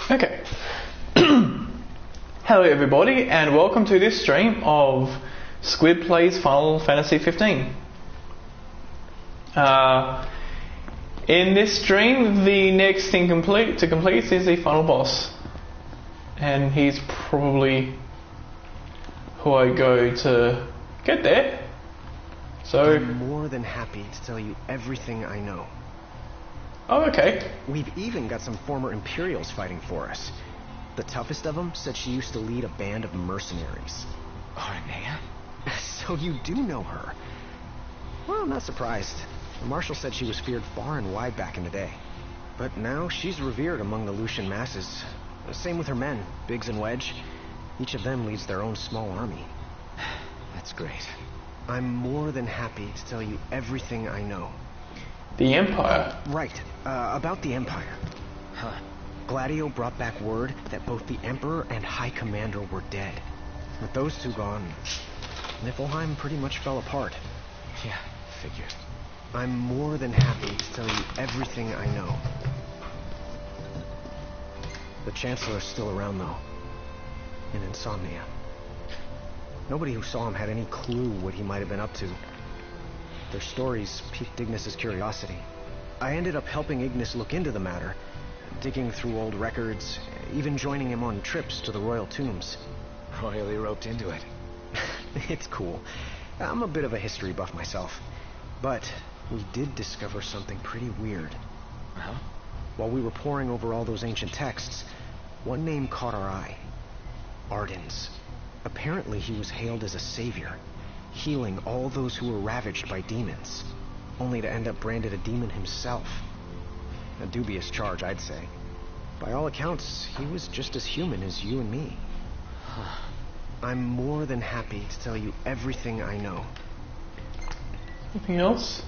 Okay. Hello everybody and welcome to this stream of Squid Plays Final Fantasy 15. In this stream, the next thing to complete is the final boss. And he's probably who I go to get there. So I'm more than happy to tell you everything I know. Oh, okay. We've even got some former Imperials fighting for us. The toughest of them said she used to lead a band of mercenaries. Aranea? So you do know her. Well, I'm not surprised. The Marshal said she was feared far and wide back in the day. But now she's revered among the Lucian masses. Same with her men, Biggs and Wedge. Each of them leads their own small army. That's great. I'm more than happy to tell you everything I know. The Empire. Right, about the Empire. Huh. Gladio brought back word that both the Emperor and High Commander were dead. With those two gone, Niflheim pretty much fell apart. Yeah, figured. I'm more than happy to tell you everything I know. The Chancellor's still around, though. In Insomnia. Nobody who saw him had any clue what he might have been up to. Their stories piqued Ignis's curiosity. I ended up helping Ignis look into the matter, digging through old records, even joining him on trips to the royal tombs. Royally roped into it. It's cool. I'm a bit of a history buff myself. But we did discover something pretty weird. Huh? While we were poring over all those ancient texts, one name caught our eye. Ardens. Apparently he was hailed as a savior, healing all those who were ravaged by demons, only to end up branded a demon himself. A dubious charge, I'd say. By all accounts, he was just as human as you and me. I'm more than happy to tell you everything I know. Anything else?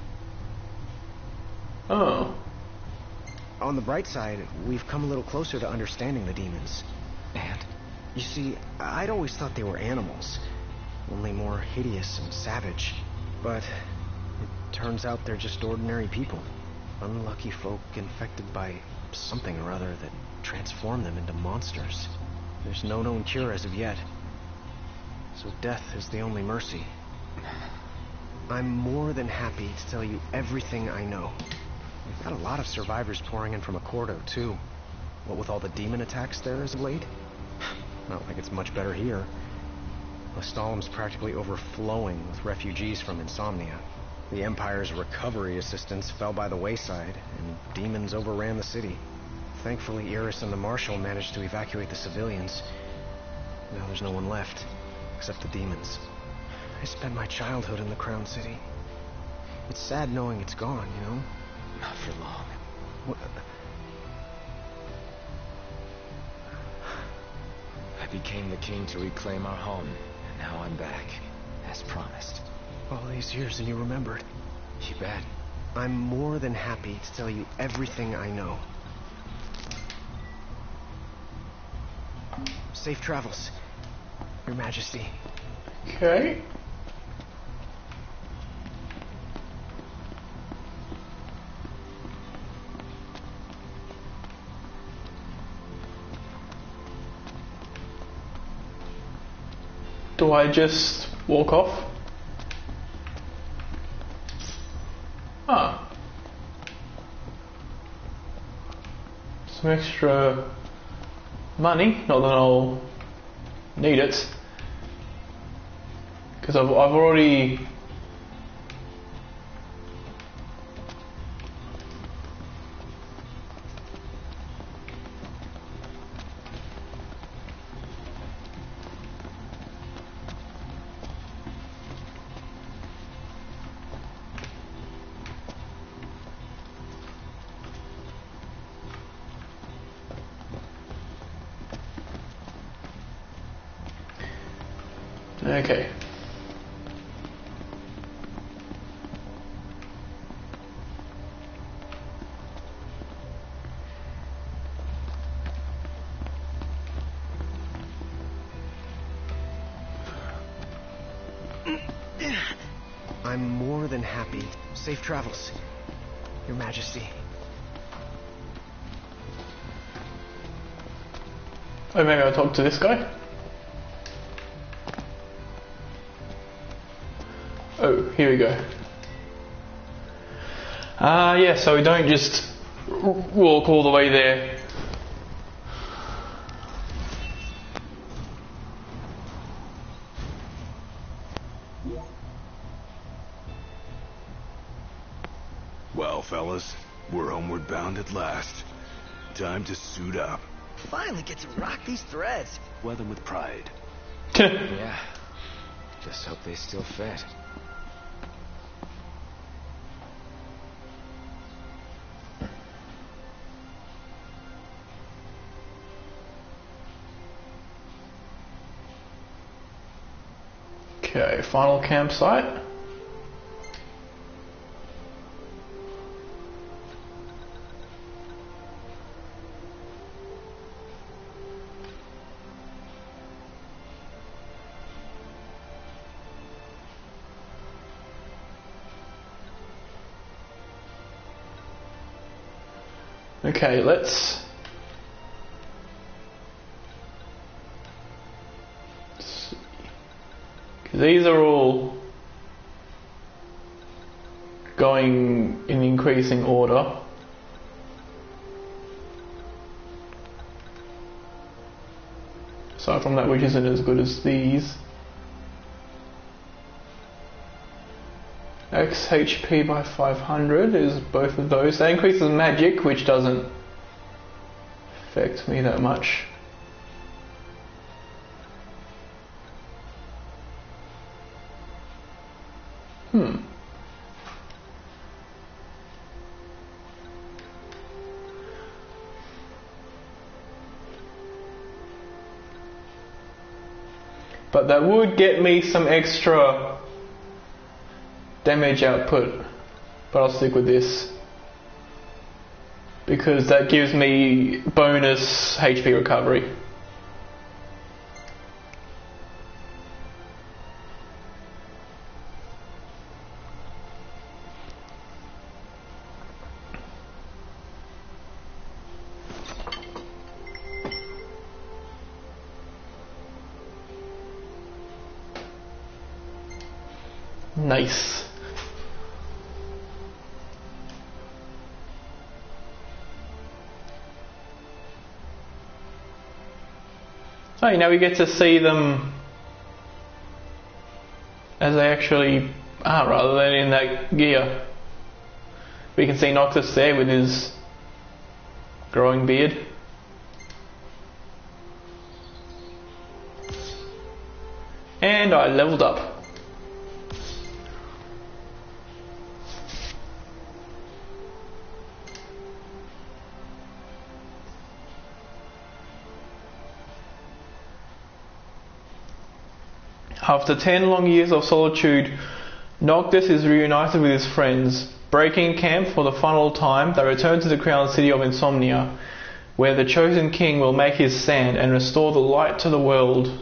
Oh. On the bright side, we've come a little closer to understanding the demons. And? You see, I'd always thought they were animals, only more hideous and savage. But it turns out they're just ordinary people. Unlucky folk infected by something or other that transformed them into monsters. There's no known cure as of yet. So death is the only mercy. I'm more than happy to tell you everything I know. We've got a lot of survivors pouring in from Accordo, too. What with all the demon attacks there as of late? Not like it's much better here. Lestalem's practically overflowing with refugees from Insomnia. The Empire's recovery assistance fell by the wayside, and demons overran the city. Thankfully, Iris and the Marshal managed to evacuate the civilians. Now there's no one left, except the demons. I spent my childhood in the Crown City. It's sad knowing it's gone, you know? Not for long. What? I became the king to reclaim our home, and now I'm back, as promised. All these years and you remembered. You bet. I'm more than happy to tell you everything I know. Safe travels, Your Majesty. Okay. Do I just walk off? Ah. Some extra money, not that I'll need it. Because I've already okay. I'm more than happy. Safe travels, Your Majesty. Oh, maybe I'll talk to this guy. Oh, here we go. Yeah, so we don't just walk all the way there. Well, fellas, we're homeward bound at last. Time to suit up. Finally get to rock these threads. Wear them with pride. Yeah. Just hope they still fit. Okay, final campsite. Okay, let's see. 'Cause these are all going in increasing order. Aside from that, which isn't as good as these. X HP by 500 is both of those. That increases magic, which doesn't affect me that much. But that would get me some extra damage output, but I'll stick with this because that gives me bonus HP recovery. Nice. Oh, now we get to see them as they actually are, rather than in that gear. We can see Noctis there with his growing beard. And I leveled up. After 10 long years of solitude, Noctis is reunited with his friends. Breaking camp for the final time, they return to the crowned city of Insomnia, where the chosen king will make his stand and restore the light to the world.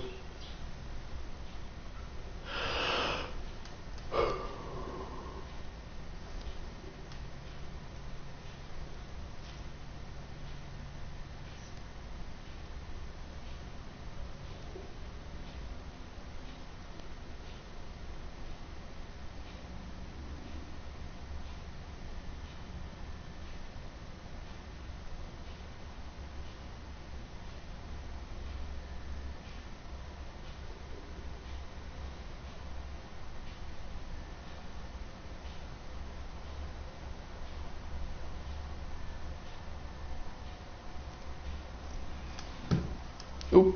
Oop.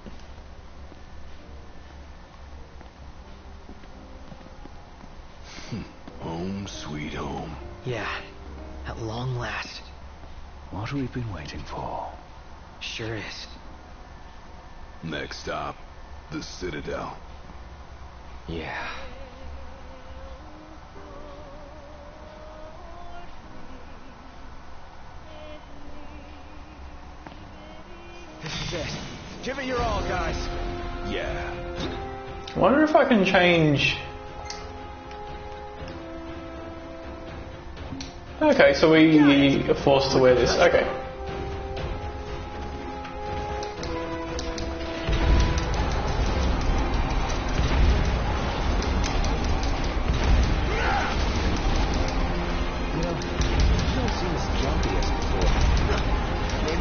Home sweet home. Yeah, at long last. What have we been waiting for? Sure is. Next stop, the Citadel. Yeah. This is it. Give it your all, guys. Yeah. I wonder if I can change. Okay, so we are forced to wear this. Okay.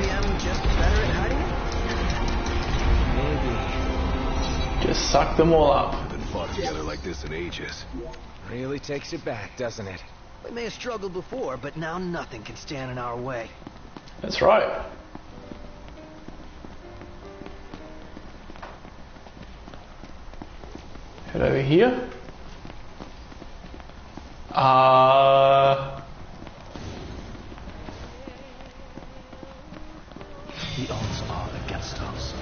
Maybe I'm just better at hiding it? Maybe. Just suck them all up. Haven't fought together like this in ages. Really takes it back, doesn't it? We may have struggled before, but now nothing can stand in our way. That's right. Head over here. The odds are against us.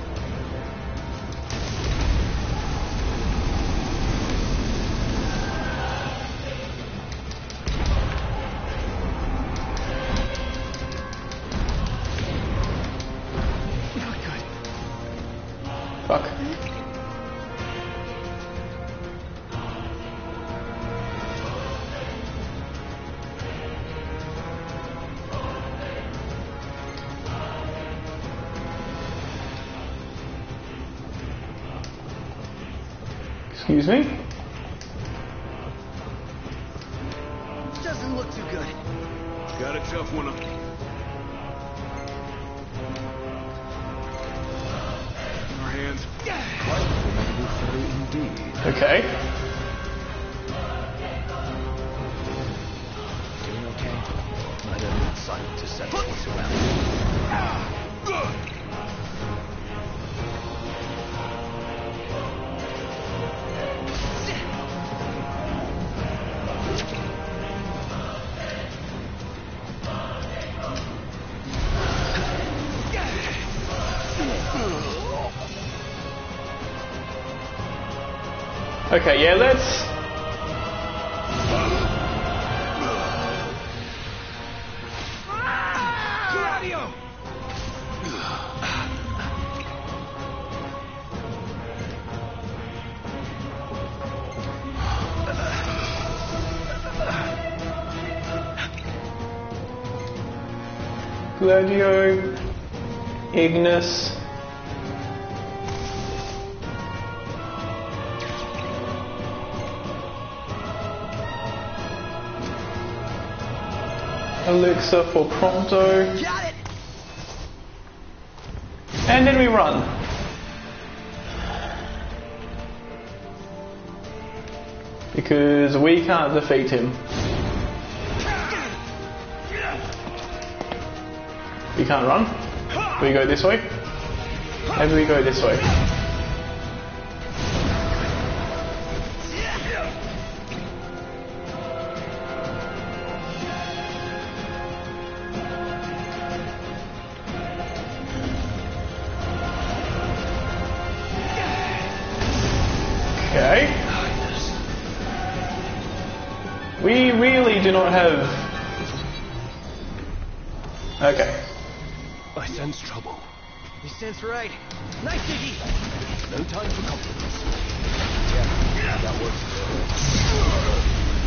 Fuck. Excuse me? Doesn't look too good. Got a tough one. Our hands. Indeed. Okay. Doing okay? I don't need sight to set what's around. Okay, yeah, let's... Gladio, Ignis. Elixir for Prompto. Got it! And then we run. Because we can't defeat him. We can't run. We go this way. Maybe we go this way. Okay. We really do not have... Okay. I sense trouble. You sense right. Nice, Iggy. No time for compliments. Yeah, that works.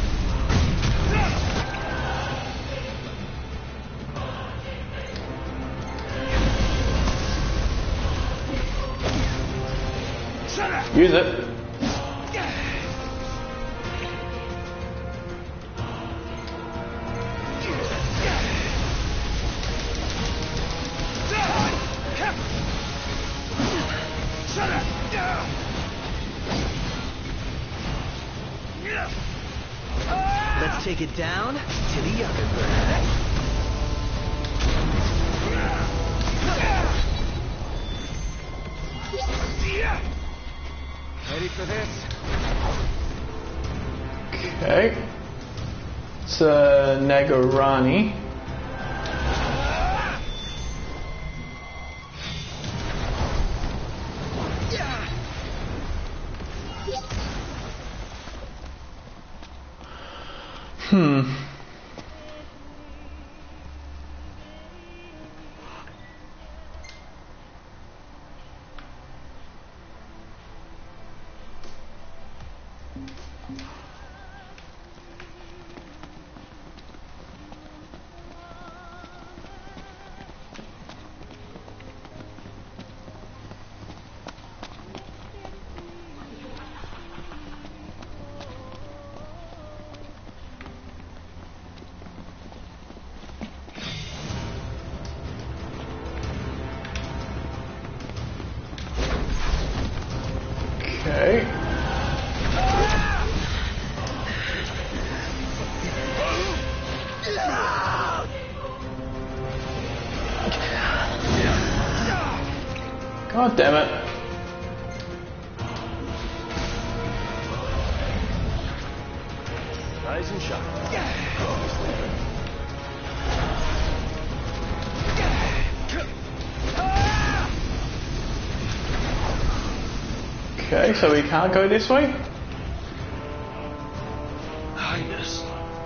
Use it. Let's take it down to the underground. Ready for this? Okay. It's Nagarani. God damn it. Rise and shine. Okay, so we can't go this way? Highness.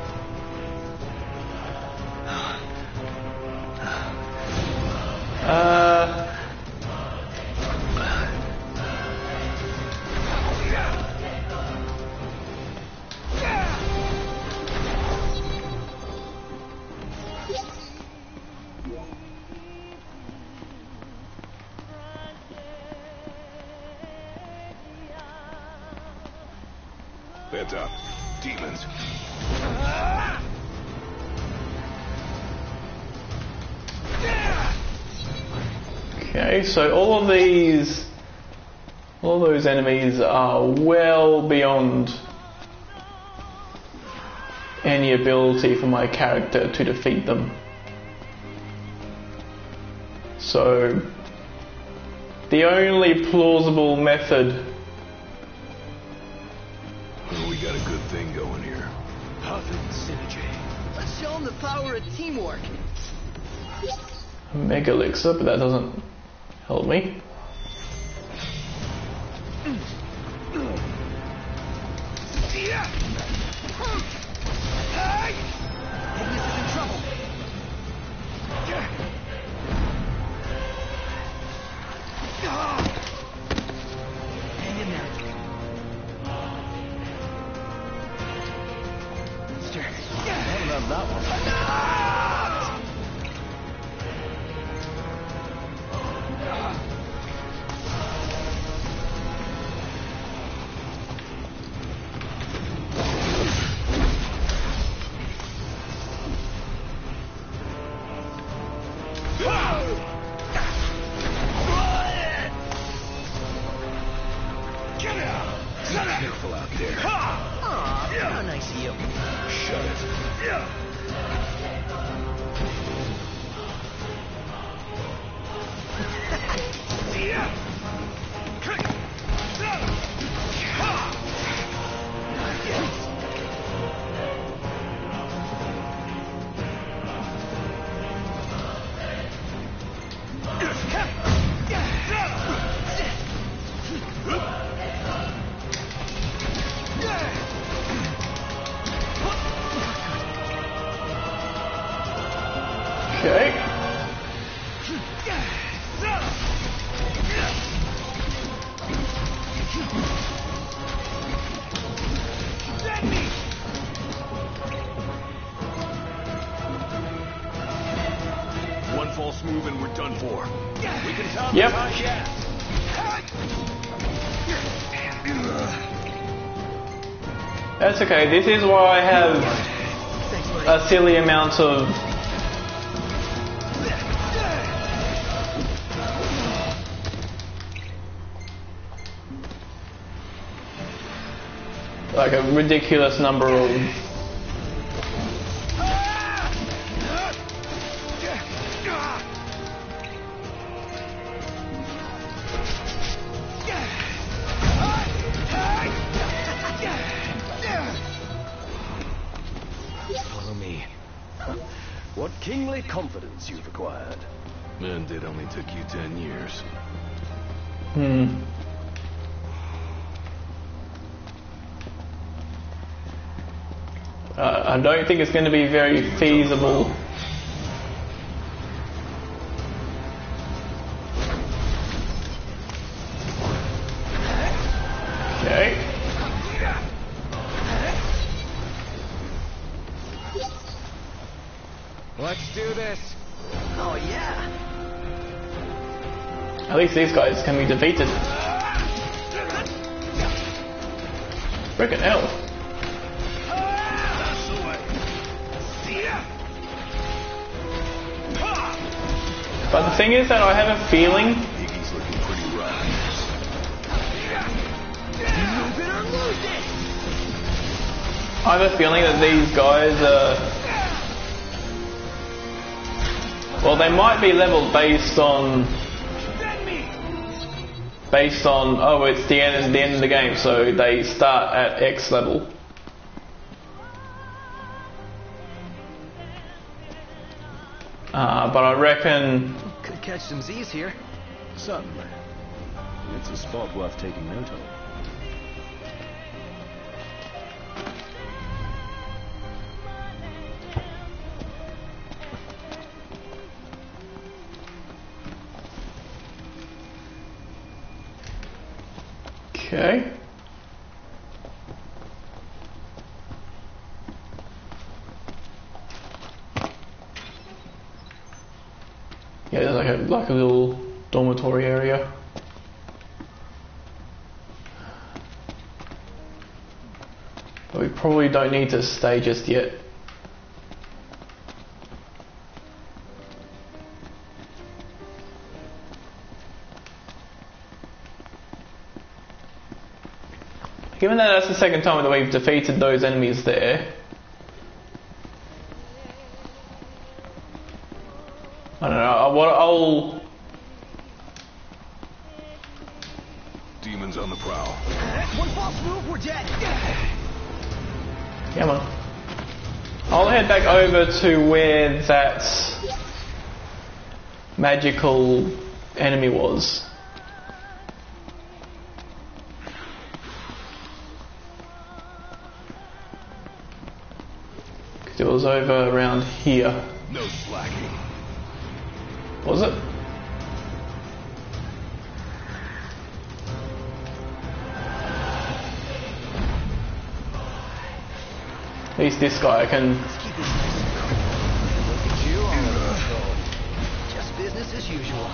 Heads up. Demons. Okay, so all those enemies are well beyond any ability for my character to defeat them. So the only plausible method. Well, we got a good thing going here. Perfect synergy. Let's show them the power of teamwork. Mega elixir, but that doesn't help me. Ignis is in trouble. Hang in there. Mister. Haven't done that one. Careful out there. Aw, how nice of you. Shut it. Okay. One false move and we're done for. We can tell Yep. That's okay. This is why I have Thanks, buddy. a silly amount of like a ridiculous number of Follow me. What kingly confidence you've acquired. And it only took you 10 years. I don't think it's going to be very feasible. Okay. Let's do this. Oh, yeah. At least these guys can be defeated. Frickin' hell. But the thing is that I have a feeling Iggy's looking pretty rough. I have a feeling that these guys are... Well, they might be leveled based on based on, oh, it's the end of the game, so they start at X level. But I reckon... Could catch some Z's here. Certainly. It's a spot worth taking note of. Okay. Yeah, there's like a little dormitory area. But we probably don't need to stay just yet. Given that that's the second time that we've defeated those enemies there, I don't know, I'll... Demons on the prowl. One false move, we're dead. Come on. I'll head back over to where that magical enemy was. It was over around here. No slacking. Was it? At least this guy I can... Keep it nice and cool. Look at you on the patrol. Just business as usual.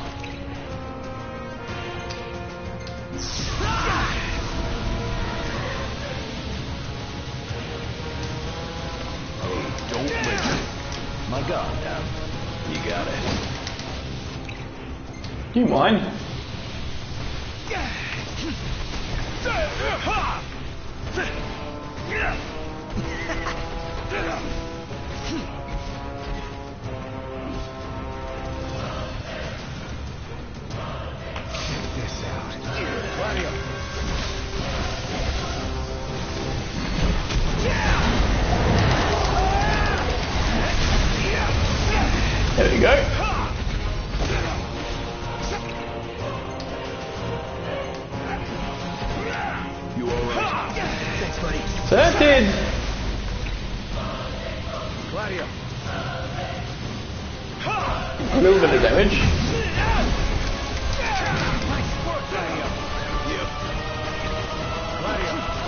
Don't listen. My guard down. You got it. Do you mind? Check this out. There we go. You alright? Thanks, buddy. So that did Gladio. a little bit of damage. Nice work, Gladio. Yep. Gladio.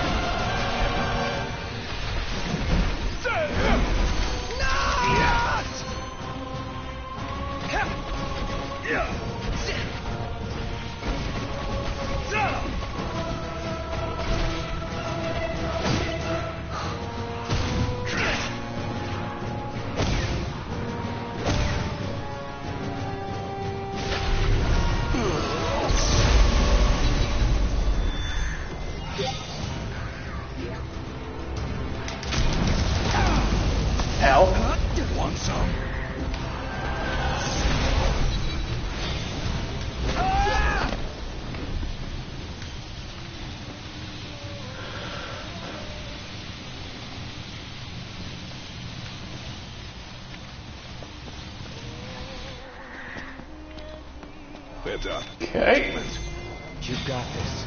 Ow. Want some? Heads up. Okay. Demons. You've got this.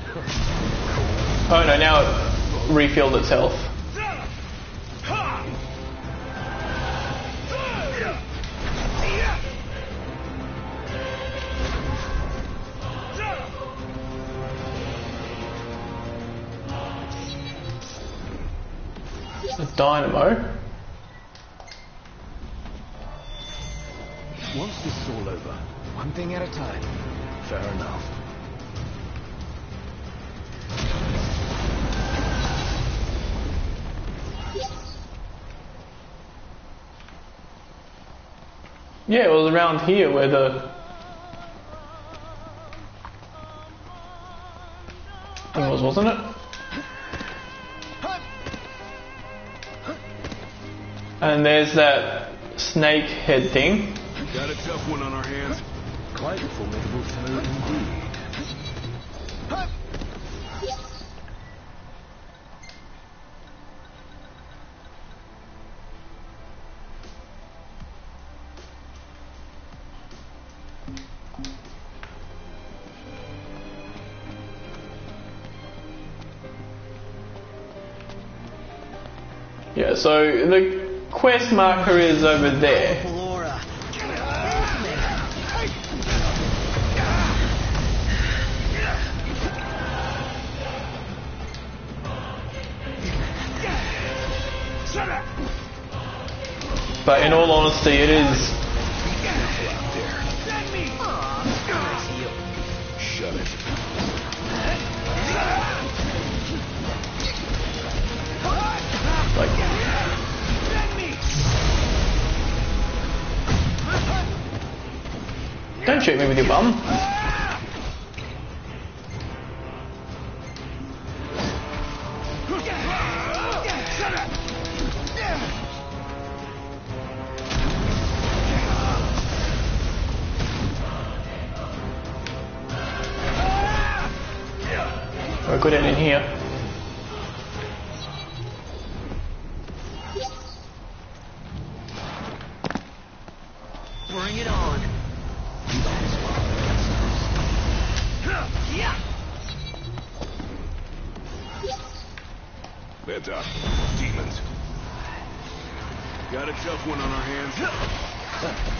Oh no, now it refilled itself. A dynamo. Once this is all over, one thing at a time. Fair enough. Yeah, it was around here where the thing was, wasn't it? And there's that snake head thing. Got a tough one on our hands. Quite a formidable foe indeed. Yeah, so the quest marker is over there. Laura. But in all honesty, it is. Shut it. Like, don't shoot me with your bum. We're good at in here. Bring it on. Heads up. Demons. Got a tough one on our hands.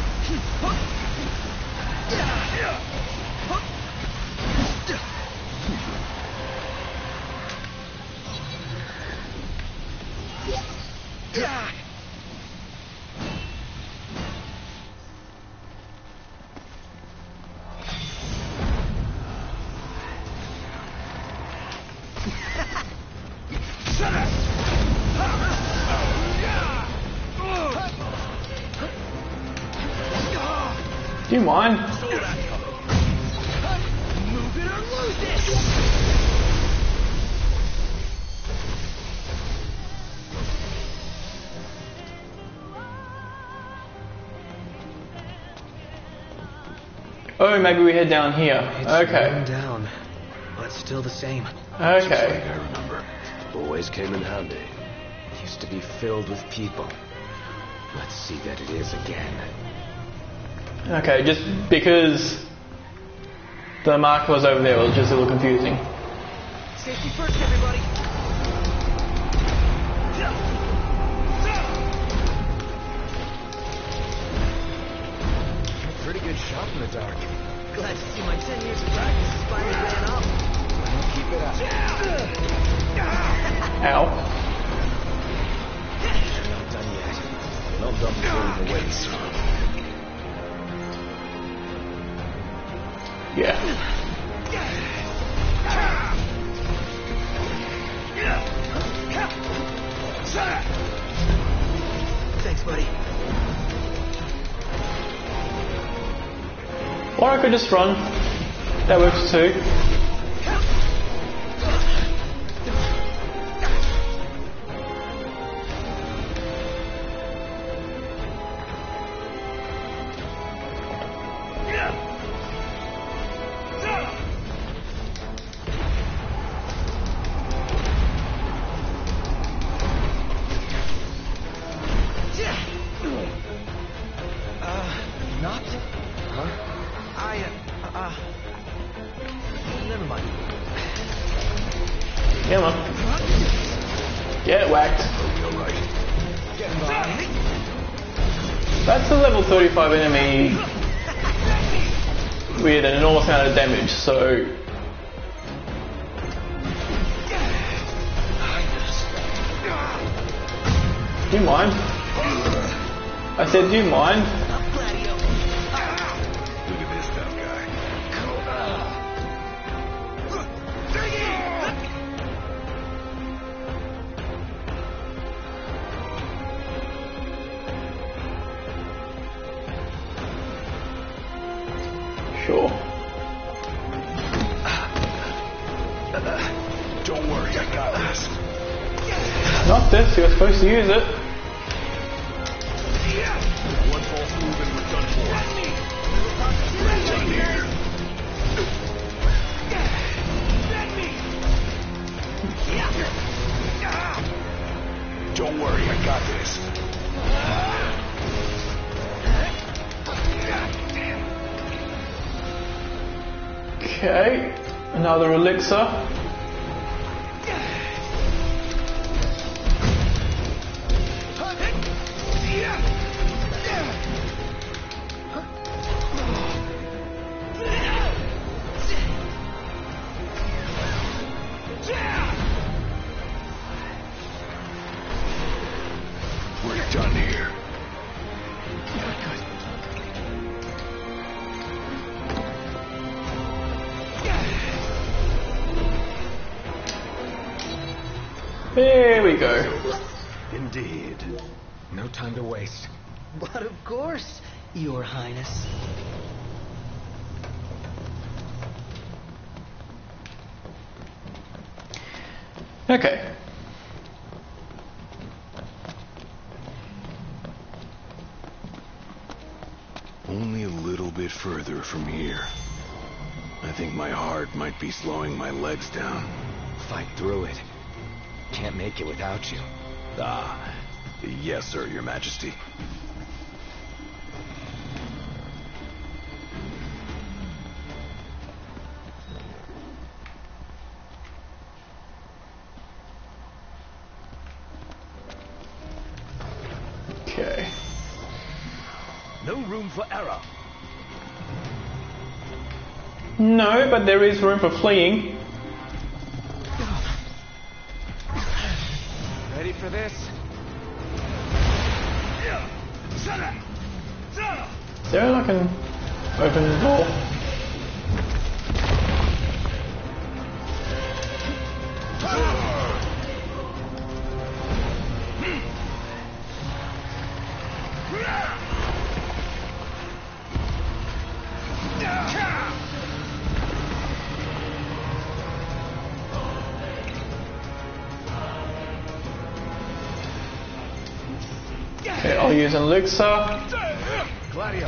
Do you mind? Move it or lose it. Oh, maybe we head down here. It's Okay. worn down, but still the same. Okay. I remember. Always came in handy. It used to be filled with people. Let's see that it is again. Okay, just because the marker was over there, it was just a little confusing. Safety first, everybody. Pretty good shot in the dark. Glad to see my 10 years of practice is finally paying off. Keep it up. Ow. Not done yet. Not done throwing the weights. Yeah. Thanks, buddy. Or I could just run. That works too. Not? Huh? Never mind. Yeah, man. Get whacked. You're right. That's a level 35 enemy with an enormous amount of damage, so... Do you mind? I said, do you mind? Look at this tough guy. Sure. Don't worry, I got this. Not this, you're supposed to use it. One false move and we're done for. Done here. Okay, another elixir. We're done here. There we go. Indeed. No time to waste. But of course, Your Highness. Okay. Only a little bit further from here. I think my heart might be slowing my legs down. Fight through it. Can't make it without you. Ah, yes, sir, Your Majesty. Okay. No room for error. No, but there is room for fleeing. Ready for this? Is there like an open door? Okay, I'll use an elixir. Gladio.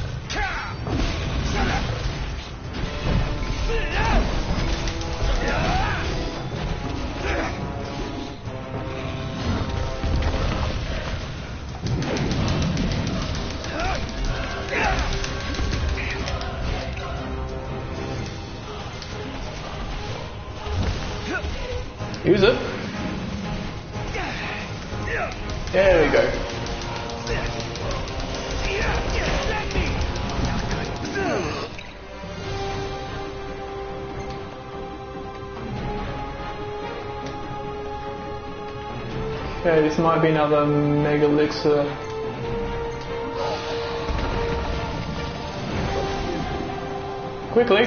Use it. There we go. Okay, this might be another mega elixir. Quickly.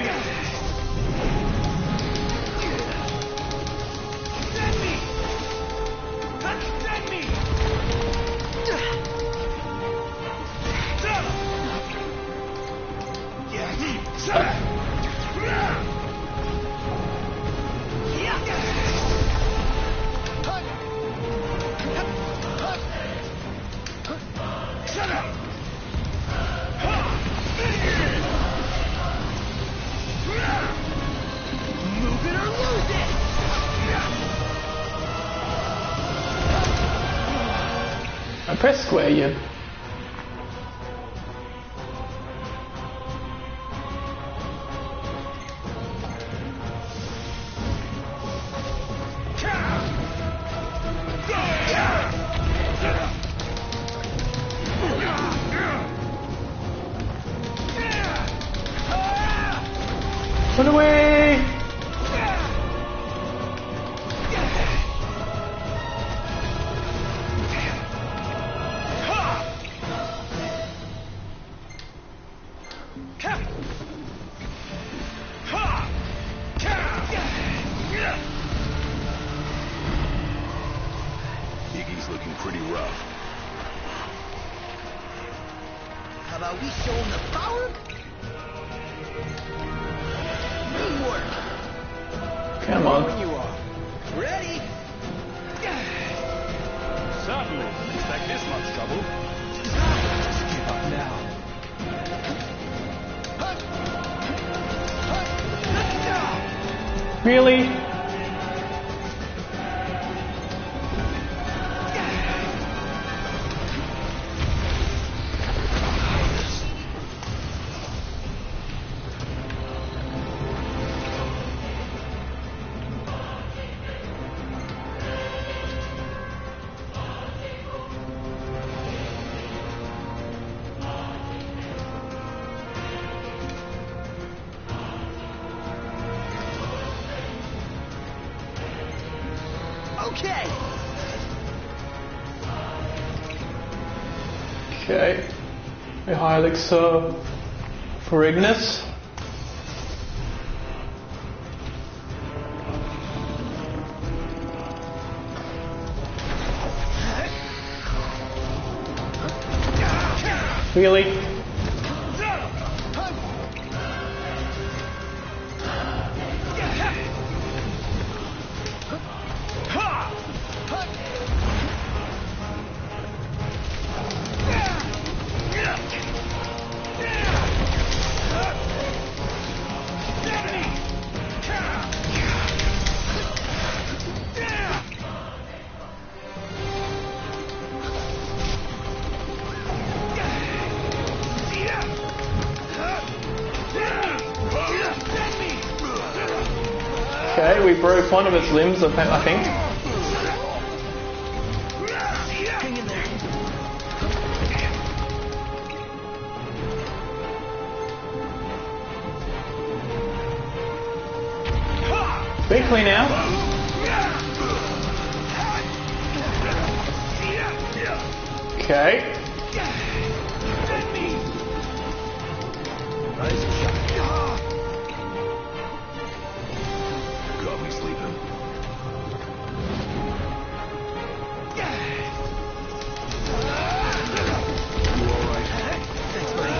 I press square, you. Run away! Iggy's looking pretty rough. How about we show him the power? Teamwork. Come on. When you are ready. Certainly. Didn't expect this much trouble. Just give up now. Really? okay. Okay. A high elixir for Ignis. Really? Okay, we broke one of its limbs, I think. Hang in there. Quickly now. Okay. Got me sleeping. You all right? Thanks, buddy.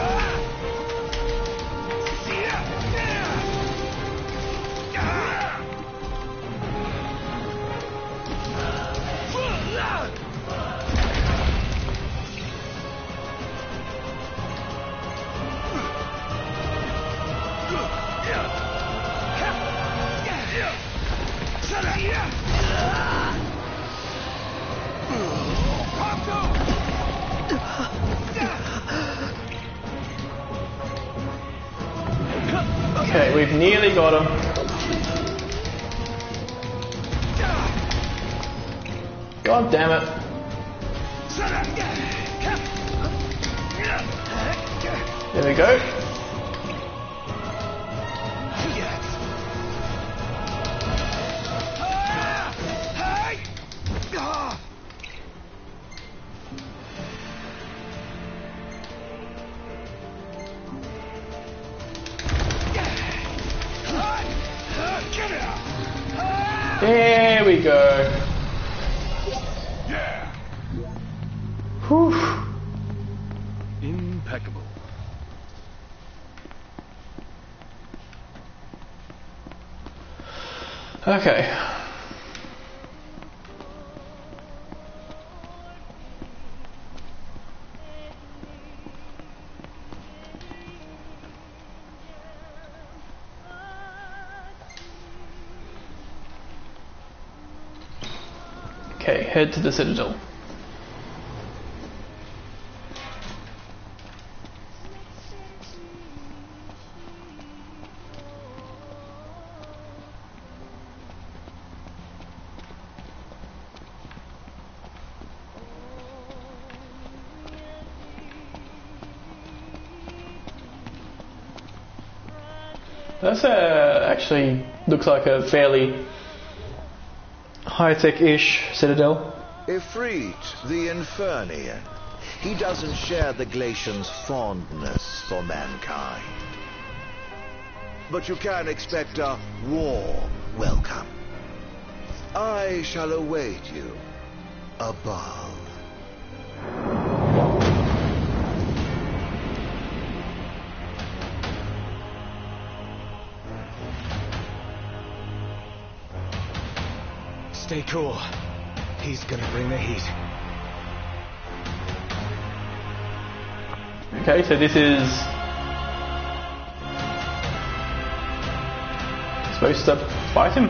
Okay, we've nearly got him. God damn it. There we go. There we go. Yeah. Whew. Impeccable. Okay. Okay, head to the Citadel. That's actually looks like a fairly high-tech-ish Citadel. Ifrit, the Infernian. He doesn't share the Glacian's fondness for mankind. But you can expect a warm welcome. I shall await you above. Stay cool. He's gonna bring the heat. Okay, so this is supposed to fight him.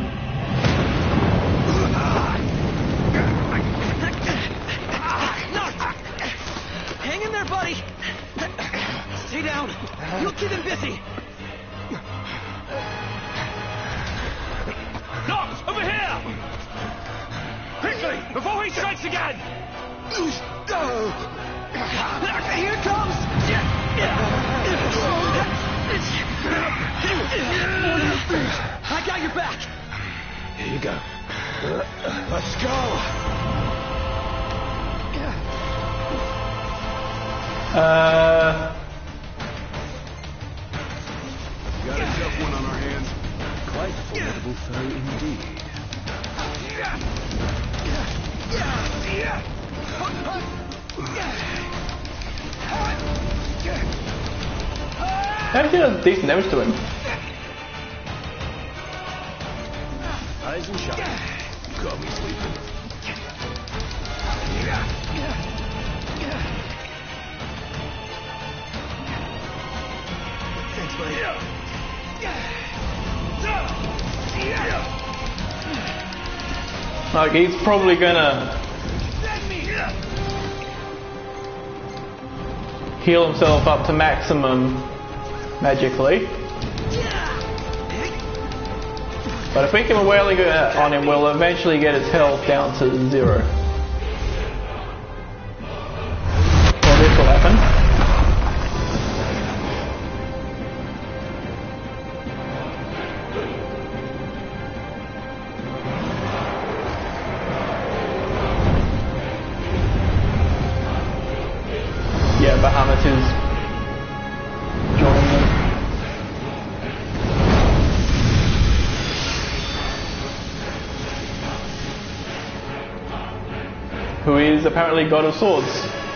Hang in there, buddy. Stay down. You'll keep him busy. Nox, over here! Quickly, before he strikes again! Here it comes. I got your back. Here you go. Let's go! Got a tough one on our hands. Quite a formidable foe indeed. Actually does decent damage to him. Eyes and shot. Got me sleeping. Thanks, buddy. Like, he's probably gonna heal himself up to maximum magically. But if we can wailing on him, we'll eventually get his health down to 0. Well, this will happen. Yeah, Bahamut is joining them. Who is apparently God of Swords.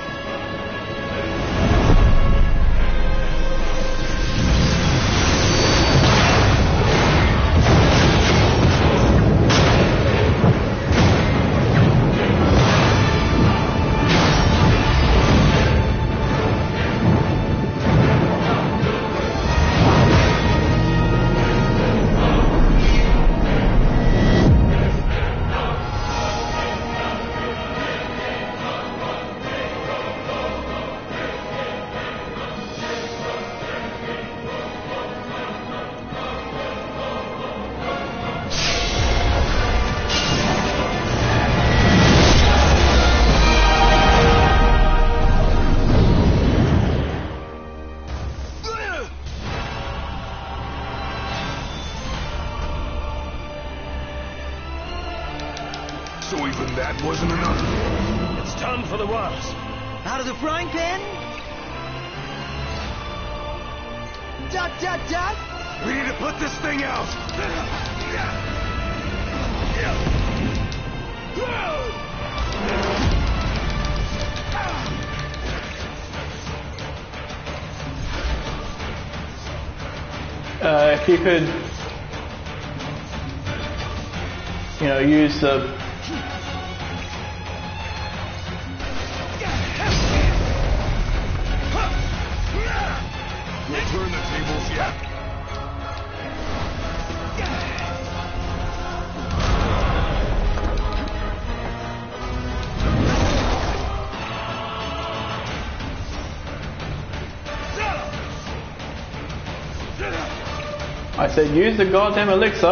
So even that wasn't enough. It's time for the wasp. Out of the frying pan? Dot, dot, dot. We need to put this thing out. If you could, use the We'll turn the tables yet. I said use the goddamn elixir.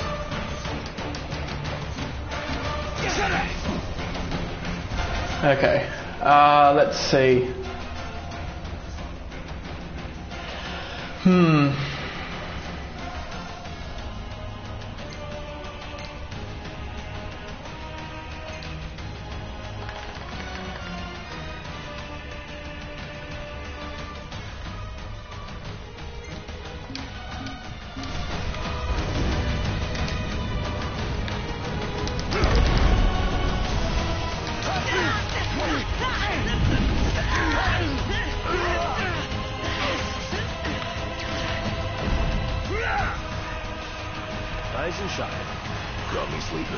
Okay, let's see. Eyes and shot. Got me sleeping.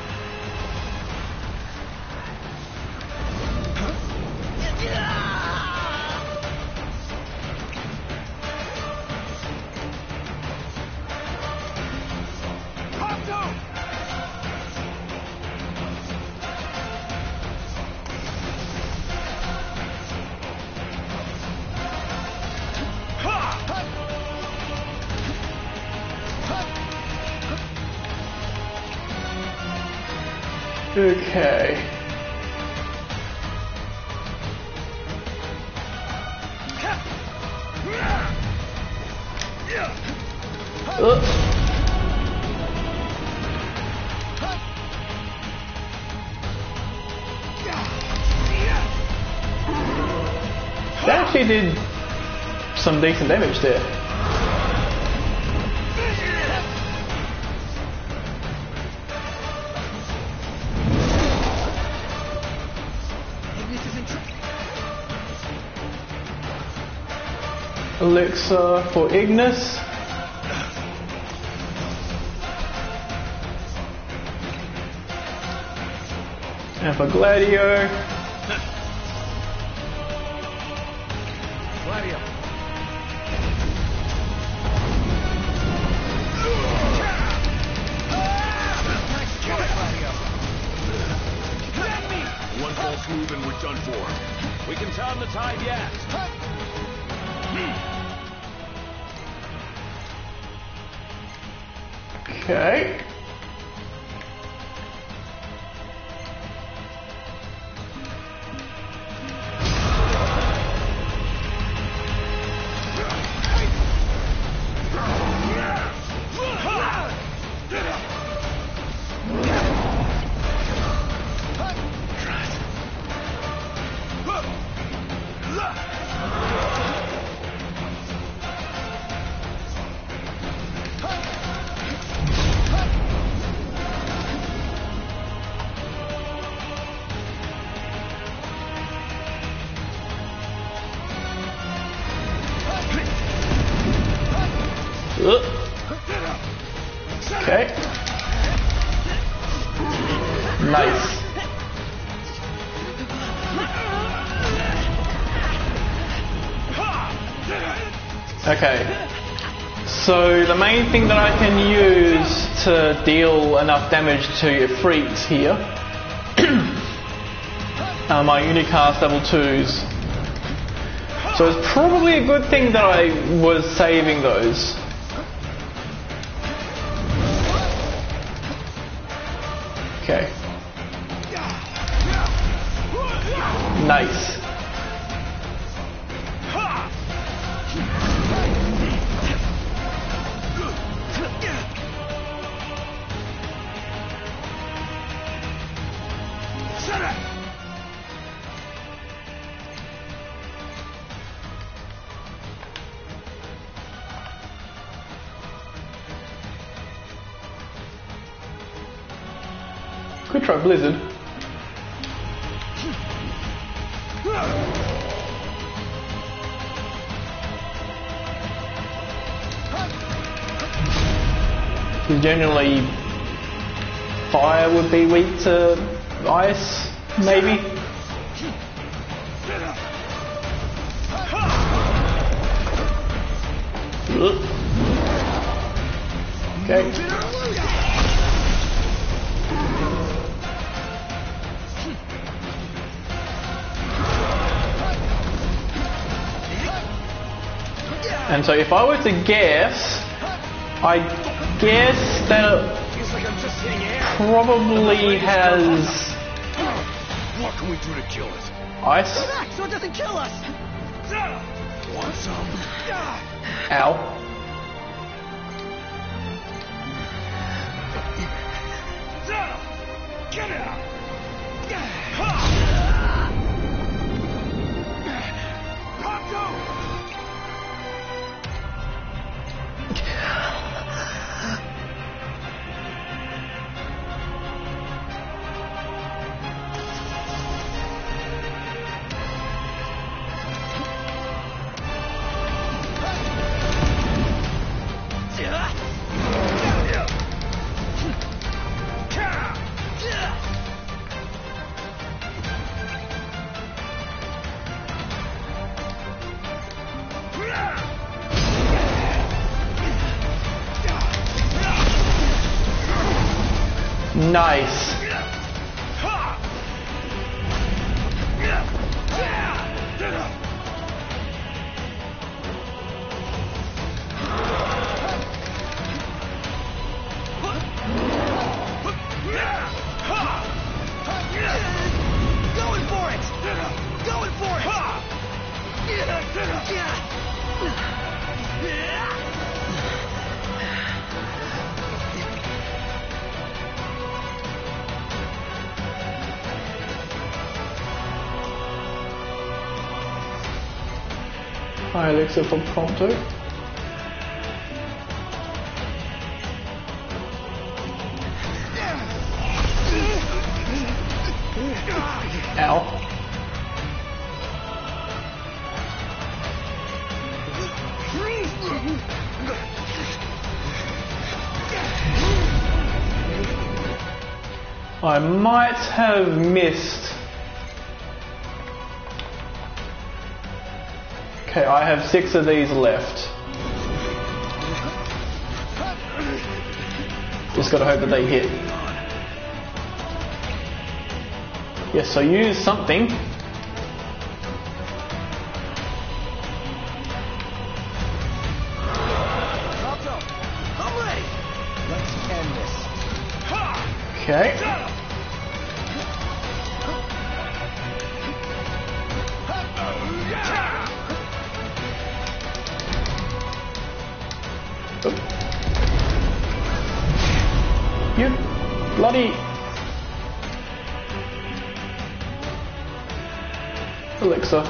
Okay. That actually did some decent damage there. Elixir for Ignis. And for Gladio. Gladio. One false move and we're done for. We can turn the tide yet. Okay. Okay. Nice. Okay. So the main thing that I can use to deal enough damage to your freaks here are my Unicast level 2s. So it's probably a good thing that I was saving those. Okay. Nice. Good try, Blizzard. Generally, fire would be weak to ice, maybe. Okay. And so if I were to guess, I guess that it probably has What can we do to kill it? ice. So it doesn't kill us! Want some? Ow. Get out! Nice. Going for it! Going for it! High elixir for Prompto. Ow. I might have missed. Okay, I have 6 of these left. Just gotta hope that they hit. Yes, so use something. I'm ready. Let's end this. Okay. Oh. You bloody elixir.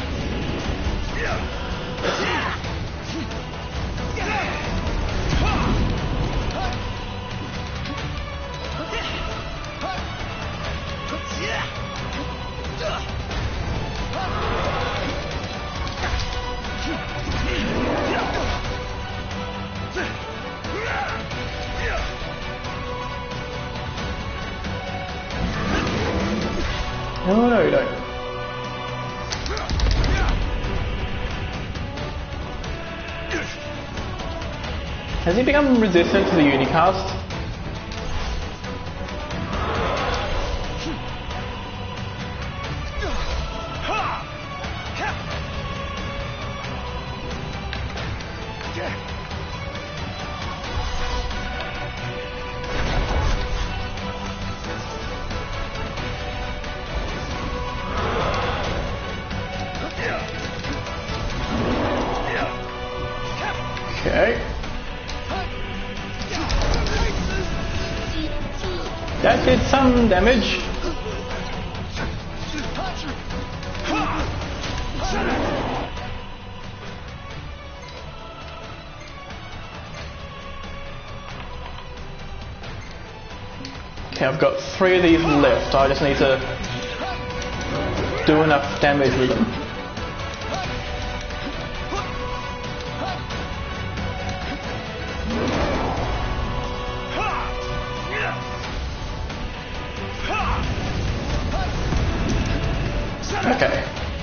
No, you don't. Has he become resistant to the Unicast? Okay. That did some damage. Okay, I've got 3 of these left. I just need to do enough damage with them. Okay.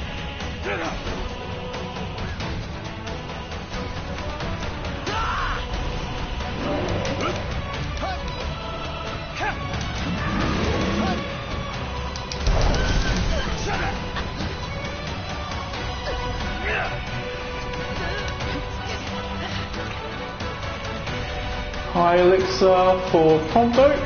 High elixir for Prompto.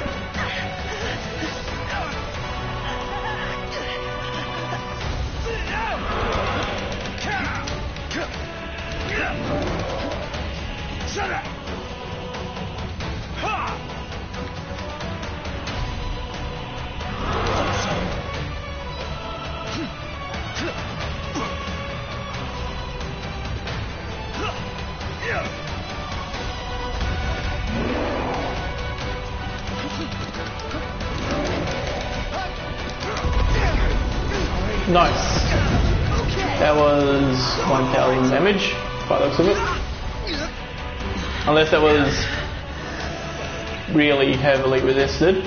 Nice. That was 1,000 damage by the looks of it. Unless that was really heavily resisted.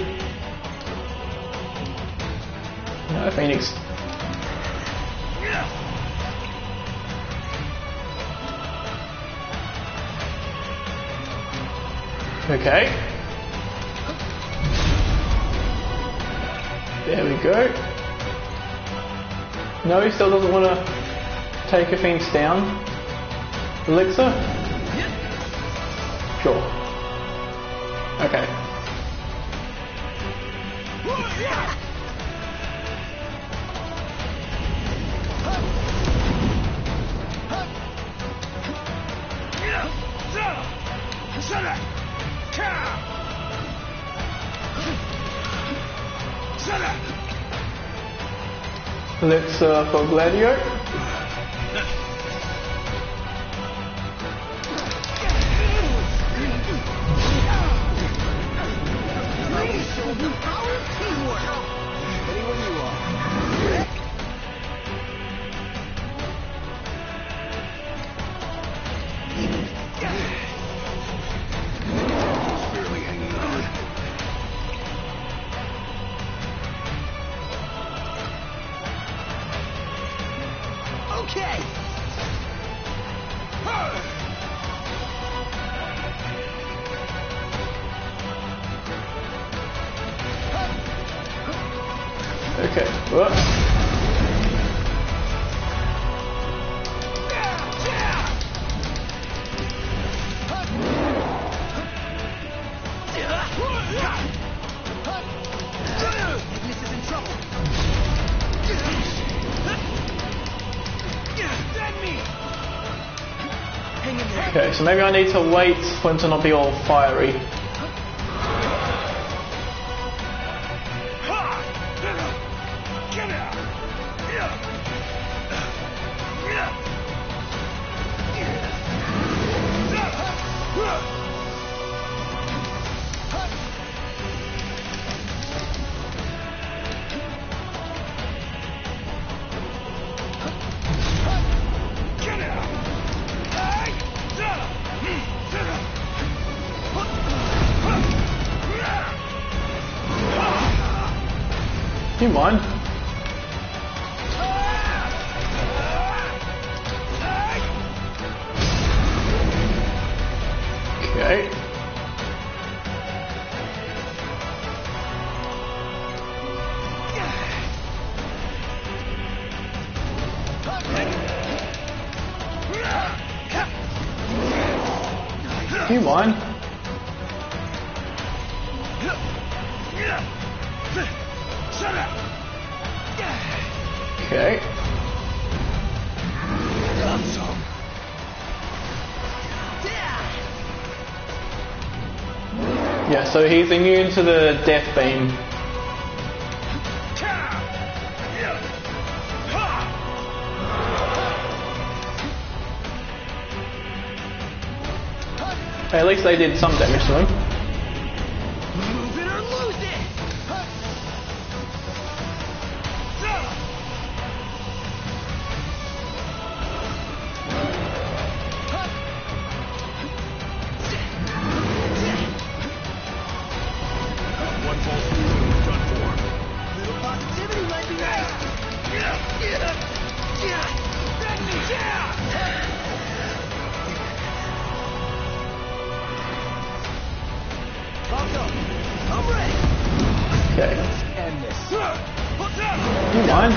No, Phoenix. Okay. There we go. No, he still doesn't want to take a Phoenix down. Elixir? Sure. Okay. Elixir for Gladio. Okay. Whoa. Ignis is in trouble. Send me. Hang in there. Okay, so maybe I need to wait for him to not be all fiery. Do you mind? Okay. Do you mind? Shut up! Okay. Yeah, so he's immune to the death beam. Hey, at least they did some damage to him. Move it or lose it. One false move and we're done for. Little positivity might be nice. Falco, I'm ready. Okay. End this. Do you mind?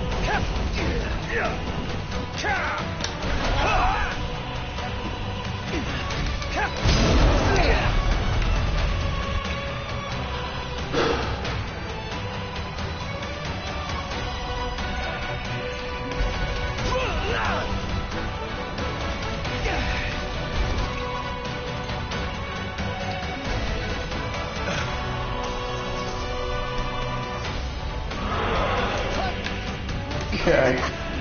Okay.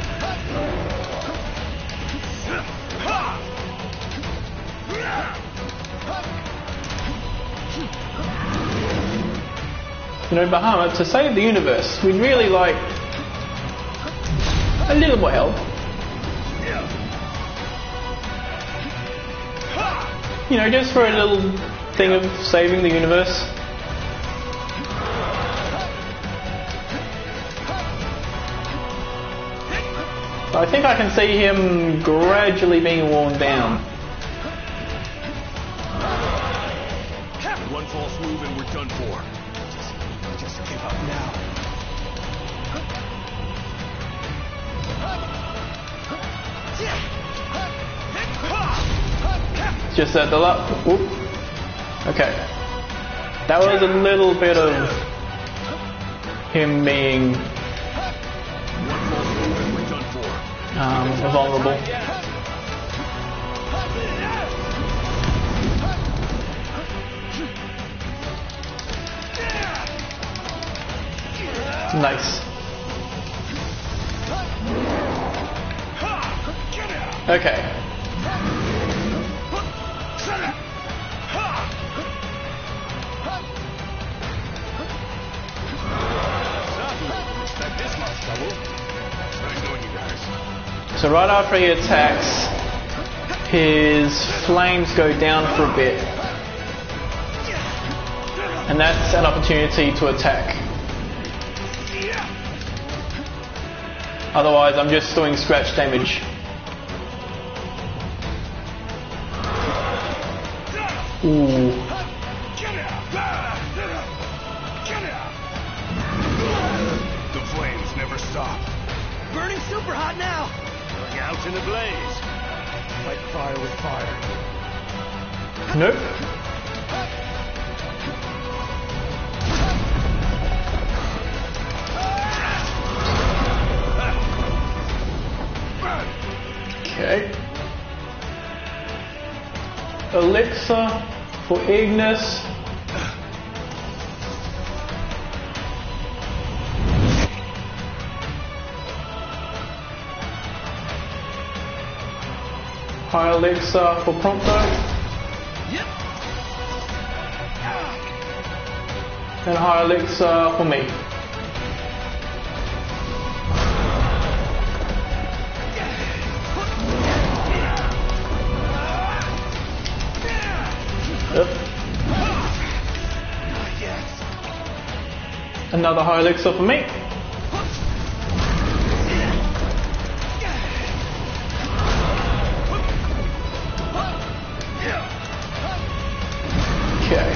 You know, Bahamut, to save the universe, we'd really like a little more help. You know, just for a little thing of saving the universe. I think I can see him gradually being worn down. One false move and we're done for. Just give up now. Just at the luck. Okay. That was a little bit of him being One false move and we're done for. vulnerable. Nice. Okay. Expect this much trouble. Nice knowing you guys. So right after he attacks, his flames go down for a bit. And that's an opportunity to attack. Otherwise, I'm just doing scratch damage. Ooh. The flames never stop. Burning super hot now. Going out in a blaze. Fight fire with fire. Nope. Okay. Elixir for Ignis. High Elixir for Prompto. Yep. And High Elixir for me. Yep. Another High Elixir for me. Okay.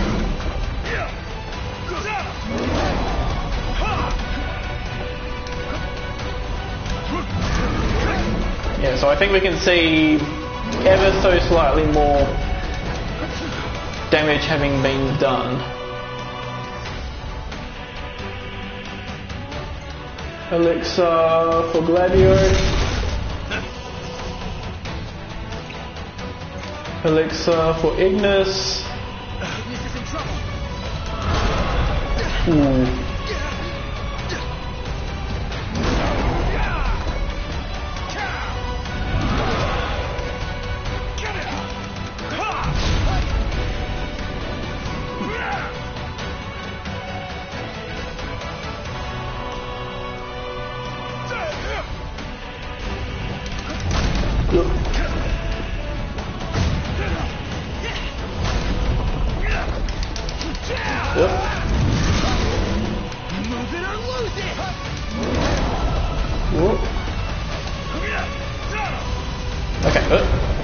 Yeah, so I think we can see ever so slightly more damage having been done. Elixir for Gladio. Elixir for Ignis. Ignis is in trouble. Ooh. Yep. Move it or lose it. Whoop. Okay, good.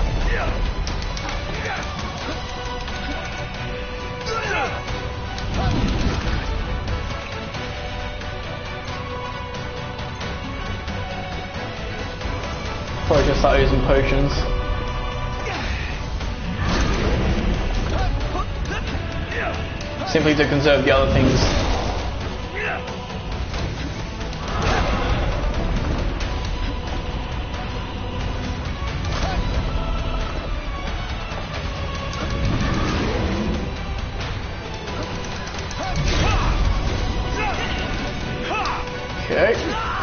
Probably just start using potions. Simply to conserve the other things. Okay.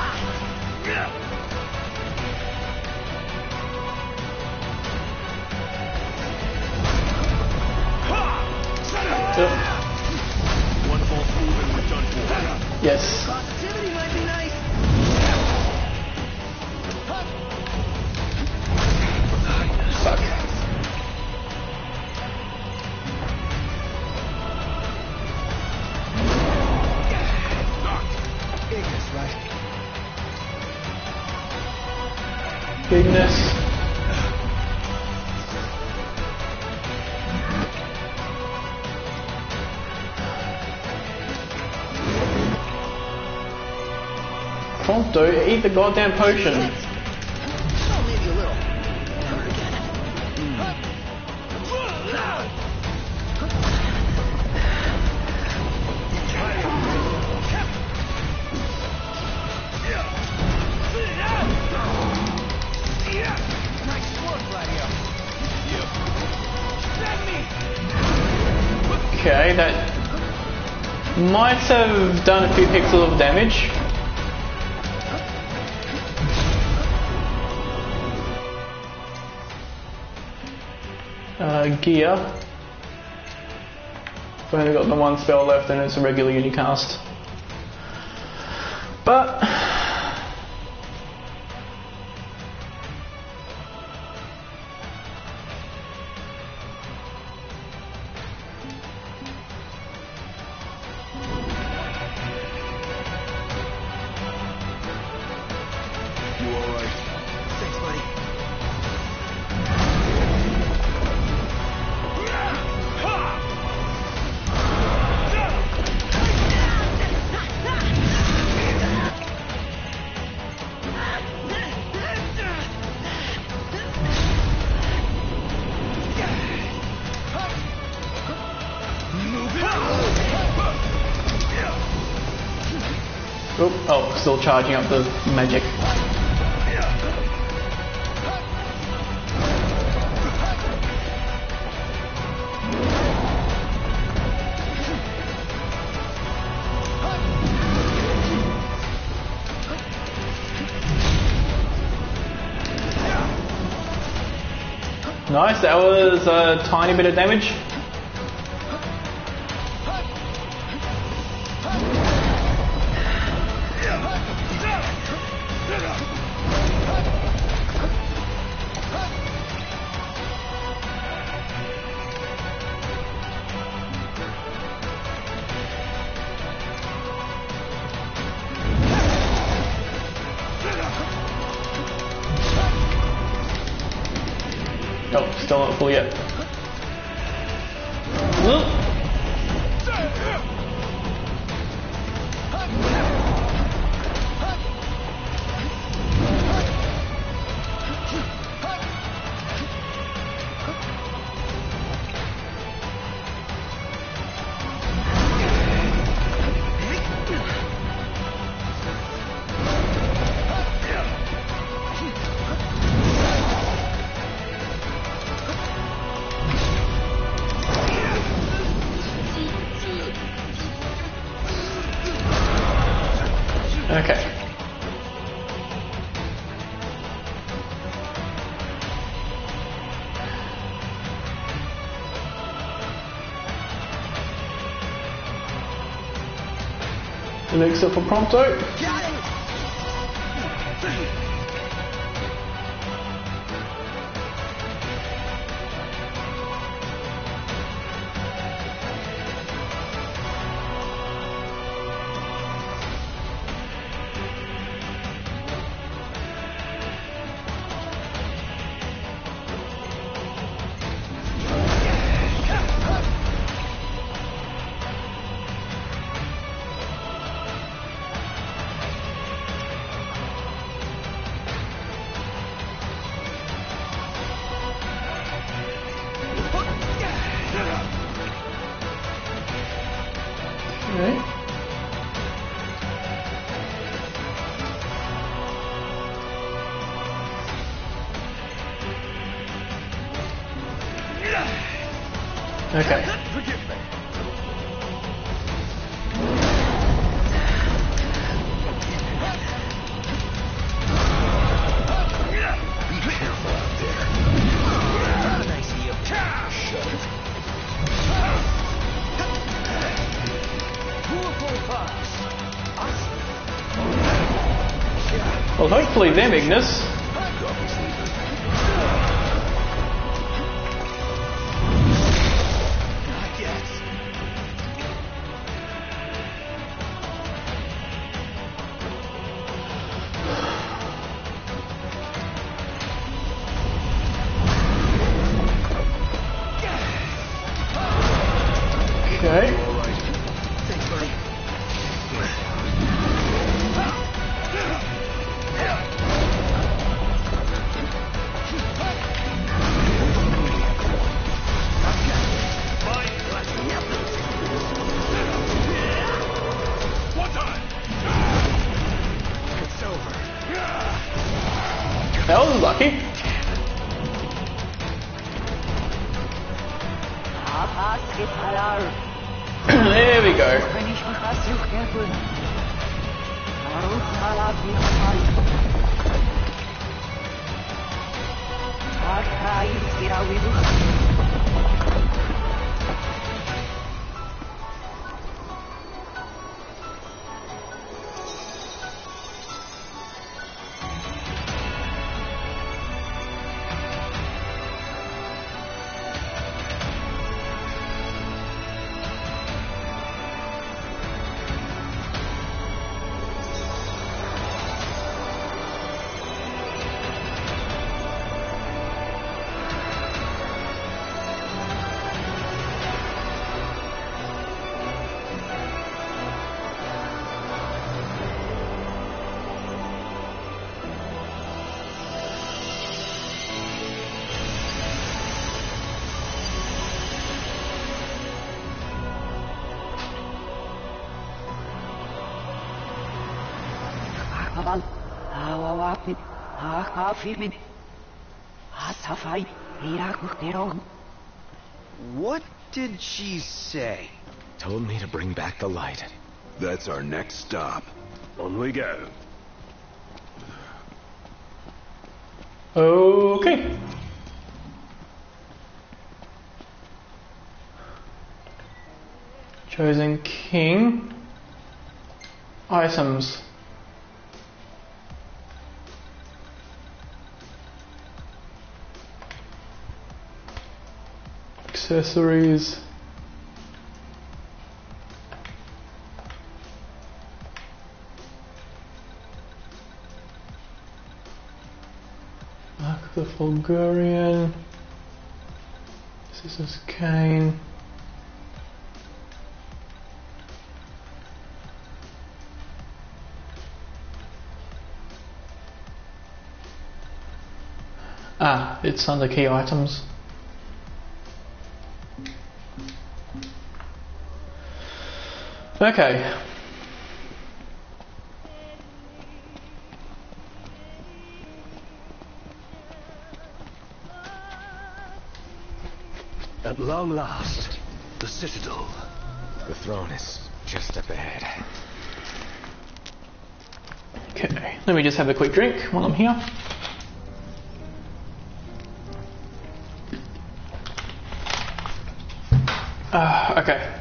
Yep. One false move and we're done for. Yes. Positivity might be nice. Fuck. Ignis, right? Ignis. Prompto, eat the goddamn potion. Oh, maybe a little. Never again. Nice work, Gladio. Okay, that might have done a few pixels of damage. Gear. I've only got the one spell left and it's a regular unicast. But You alright? Thanks, buddy. Oh, still charging up the magic. Nice, that was a tiny bit of damage. Oh, still not full yet. Whoop. Okay. Elixir for Prompto. Okay. Okay. Well, hopefully them, Ignis. Okay. That was lucky. There we go. What did she say? Told me to bring back the light. That's our next stop. On we go. Okay. Chosen King. Items. Accessories. Mark of the Fulgurian. This is Kane. Ah, it's under key items. Okay. At long last, the Citadel. The throne is just up ahead. Okay, let me just have a quick drink while I'm here. Okay.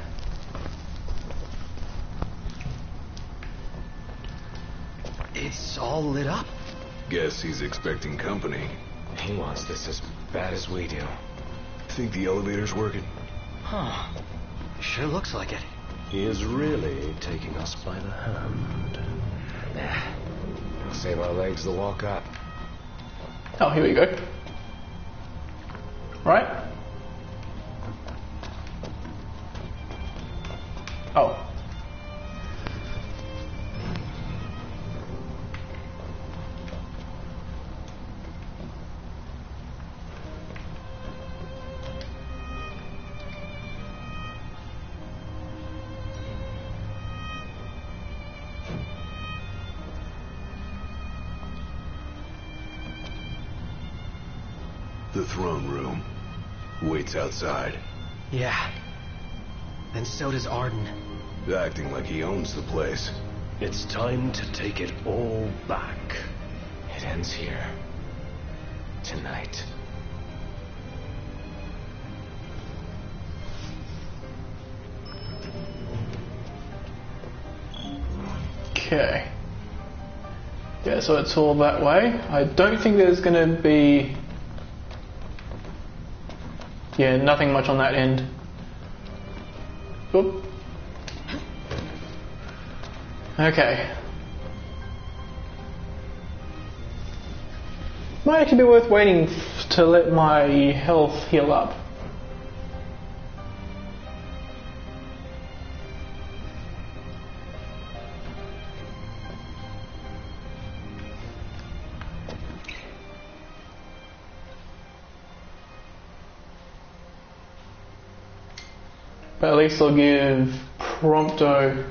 It's all lit up. Guess he's expecting company. He wants this as bad as we do. Think the elevator's working? Huh. Sure looks like it. He is really taking us by the hand. We'll save our legs to walk up. Oh, here we go. Right? Oh. The throne room. Waits outside. Yeah. And so does Arden. Acting like he owns the place. It's time to take it all back. It ends here. Tonight. Okay. Yeah, so it's all that way. I don't think there's going to be... Yeah, nothing much on that end. Oop. Okay. Might actually be worth waiting to let my health heal up. But at least I'll give Prompto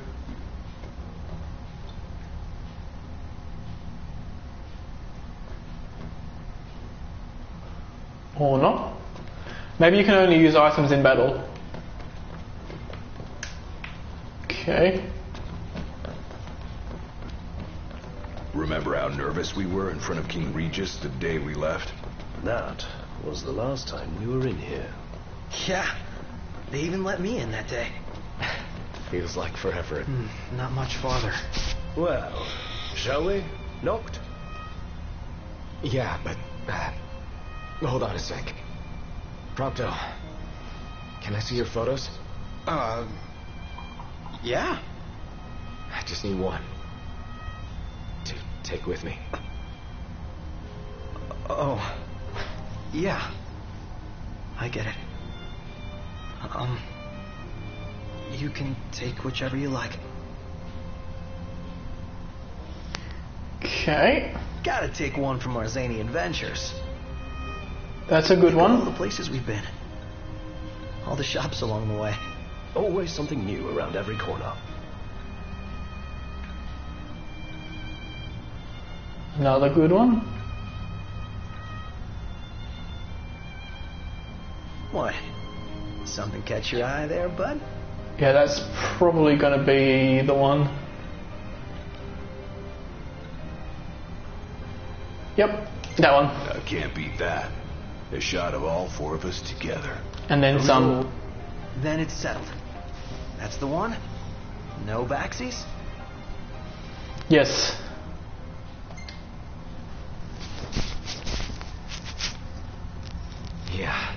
or not. Maybe you can only use items in battle. Okay. Remember how nervous we were in front of King Regis the day we left? That was the last time we were in here. Yeah. They even let me in that day. Feels like forever. Not much farther. Well, shall we? Knocked? Yeah, but... hold on a sec. Prompto, can I see your photos? Yeah. I just need one. To take with me. Oh. Yeah. I get it. You can take whichever you like. Okay. Gotta take one from our zany adventures. That's a good All the one. places we've been. All the shops along the way. Always something new around every corner. Another good one. What? Something catch your eye there, bud? Yeah, that's probably going to be the one. Yep, that one. I can't beat that. A shot of all four of us together. And then some. Then it's settled. That's the one? No backsies? Yes. Yeah.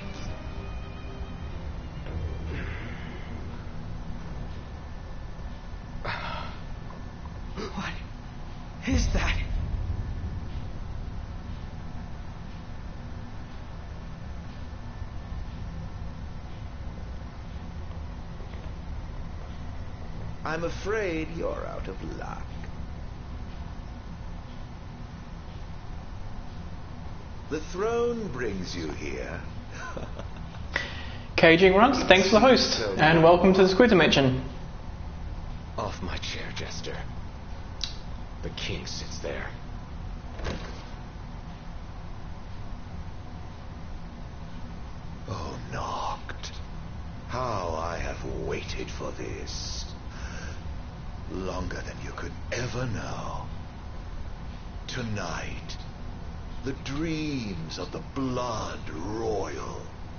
What is that? I'm afraid you're out of luck. The throne brings you here. Caging Runs, thanks for the host, and welcome to the Squid Dimension. Off my chair, Jester. The king sits there. Oh, Noct. How I have waited for this. Longer than you could ever know. Tonight, the dreams of the blood royal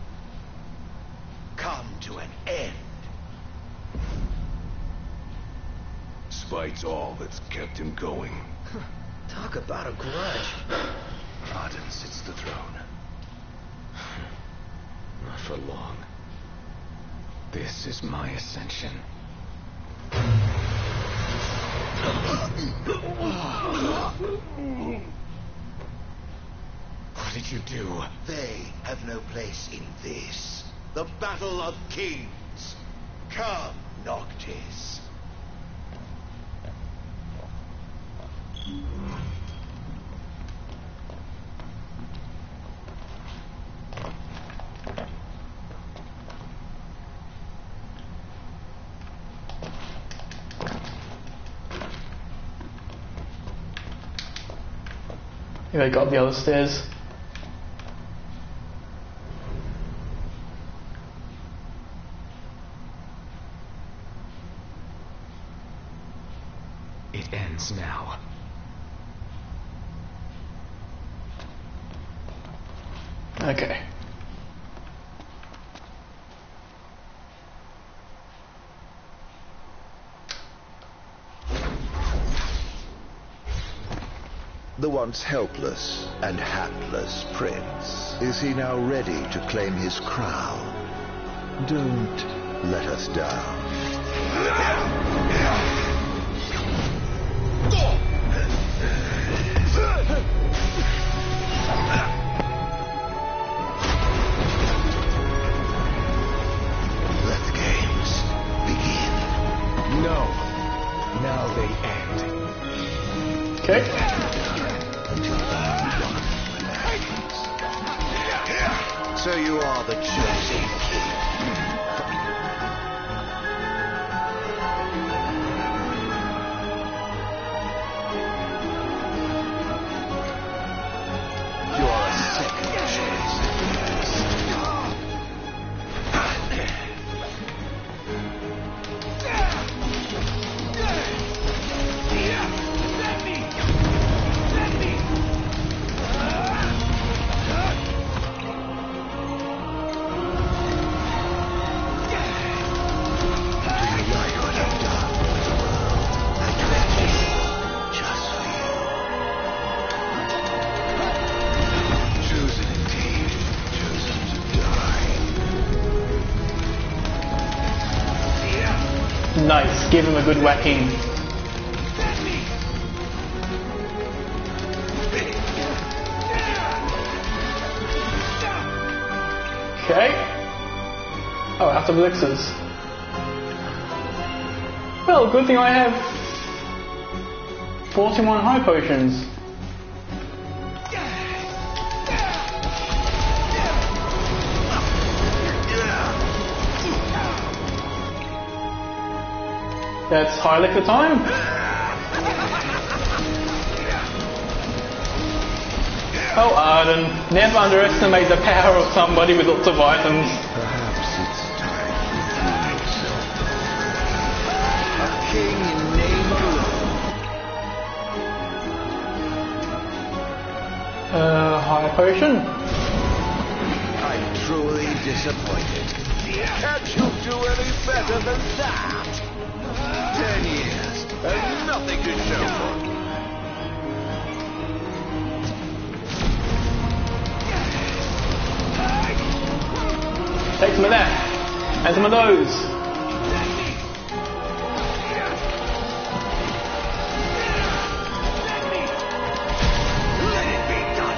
come to an end. Spite's all that's kept him going. Talk about a grudge. Aten sits the throne. Not for long. This is my ascension. What did you do? They have no place in this. The battle of kings. Come, Noctis. Here I got the other stairs. It ends now. Okay. The once helpless and hapless prince. Is he now ready to claim his crown? Don't let us down. Let the games begin. No. Now they end. Okay. So you are the chosen king. You are a second chosen. Nice, give him a good whacking. Okay. Oh, out of elixirs. Well, good thing I have 41 high potions. That's high elixir time. Oh, Arden, never underestimate the power of somebody with lots of items. Perhaps it's time to prove yourself. A king in name alone. High potion. I'm truly disappointed. Can't you do any better than that? 10 years and nothing to show for it. Take some of that. And some of those. Let it be done.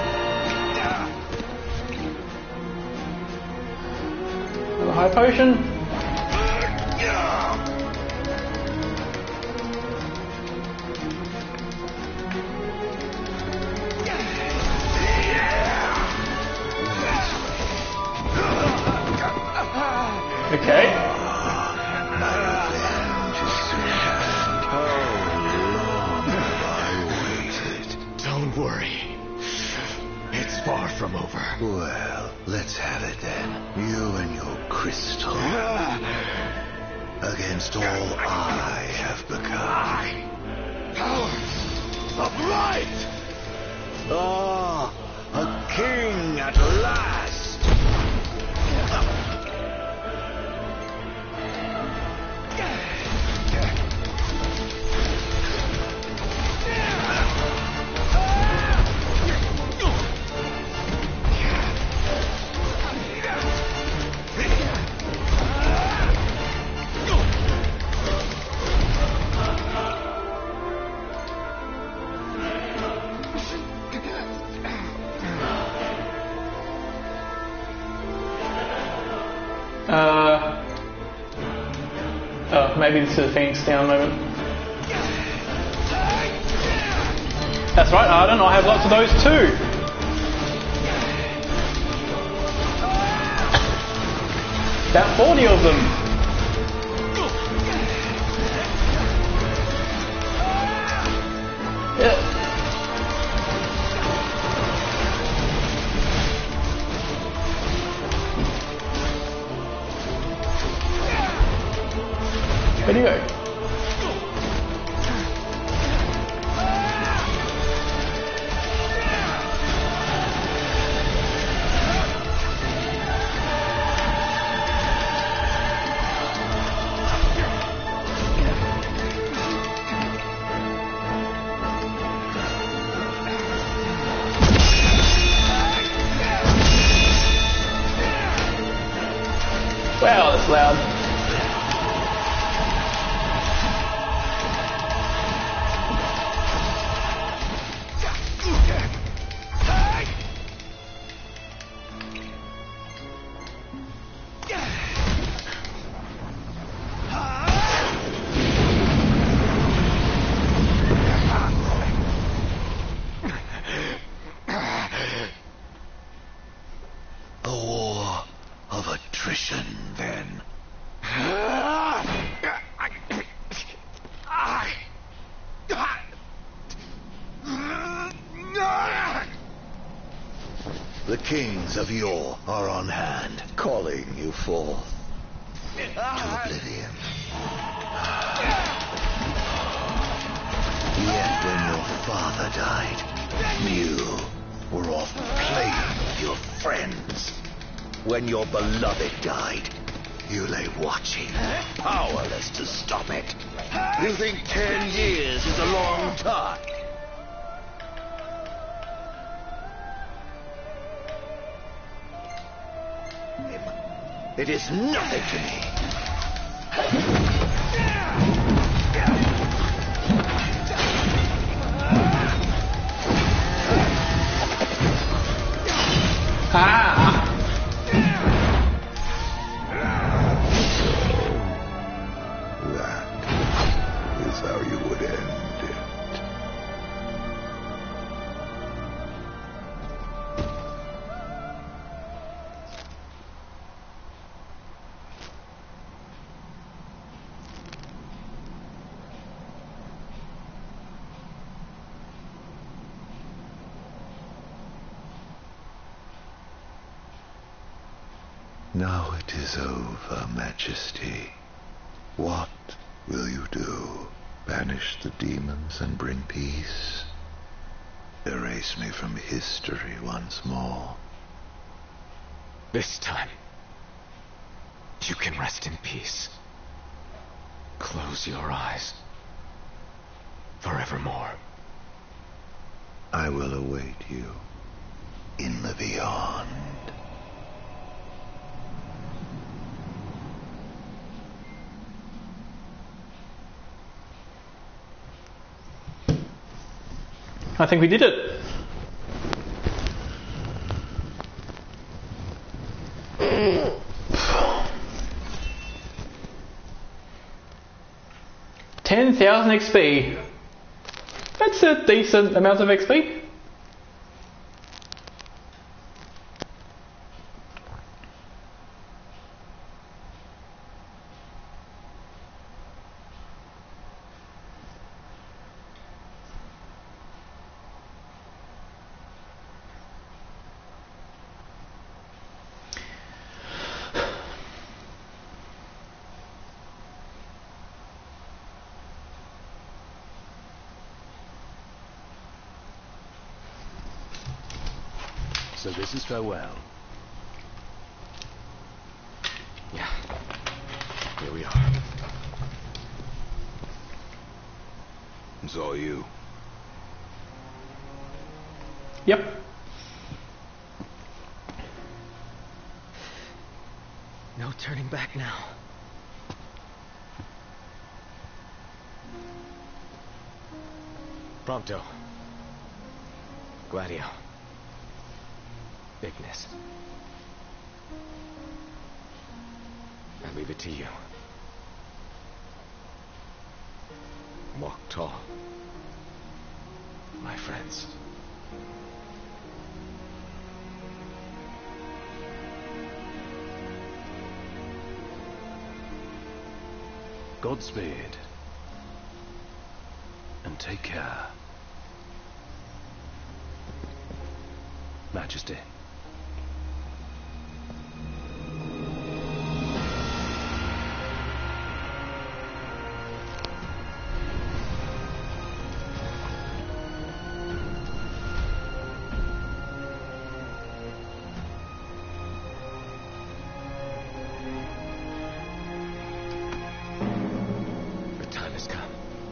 Another high potion. Okay. My revenge is soon at hand. How long have I waited? Don't worry. It's far from over. Well, let's have it then. You and your crystal. Against all I have become. Powers of light! Ah, a king at last! Oh, maybe this is a Phoenix Down moment. That's right, Arden, I have lots of those too. About 40 of them. Yeah. Where'd you go? Wow, that's loud. A war of attrition, then. The kings of yore are on hand, calling you forth to oblivion. Yet when your father died, you were off playing with your friends. When your beloved died, you lay watching, powerless to stop it. You think 10 years is a long time? It is nothing to me. Ah! That is how you would end it. Now it is over, Majesty. What will you do? Banish the demons and bring peace? Erase me from history once more? This time, you can rest in peace. Close your eyes. Forevermore. I will await you in the beyond. I think we did it. $10,000 XP. That's a decent amount of XP. So this is farewell. Yeah. Here we are. It's all you. Yep. No turning back now. Prompto. Gladio. Ignis. I leave it to you. Walk tall. My friends. Godspeed. And take care. Majesty. The time has come.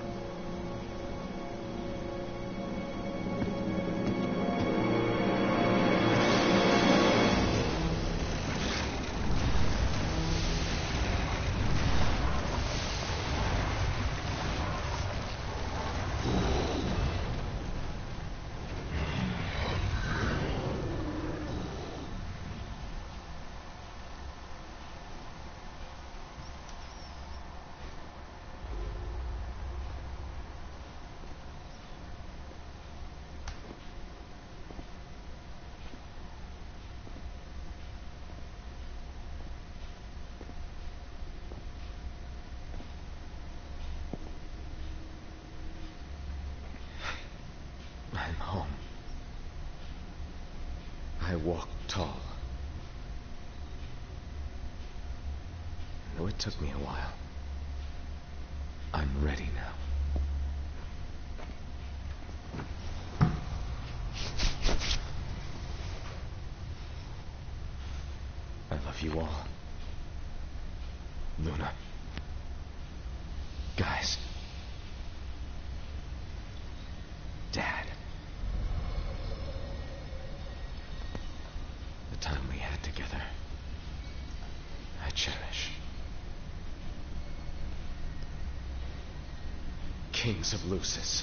I'm home. I walk tall. Though it took me a while, I'm ready now. I love you all. Luna. Guys. Dad. The time we had together, I cherish. Kings of Lucis.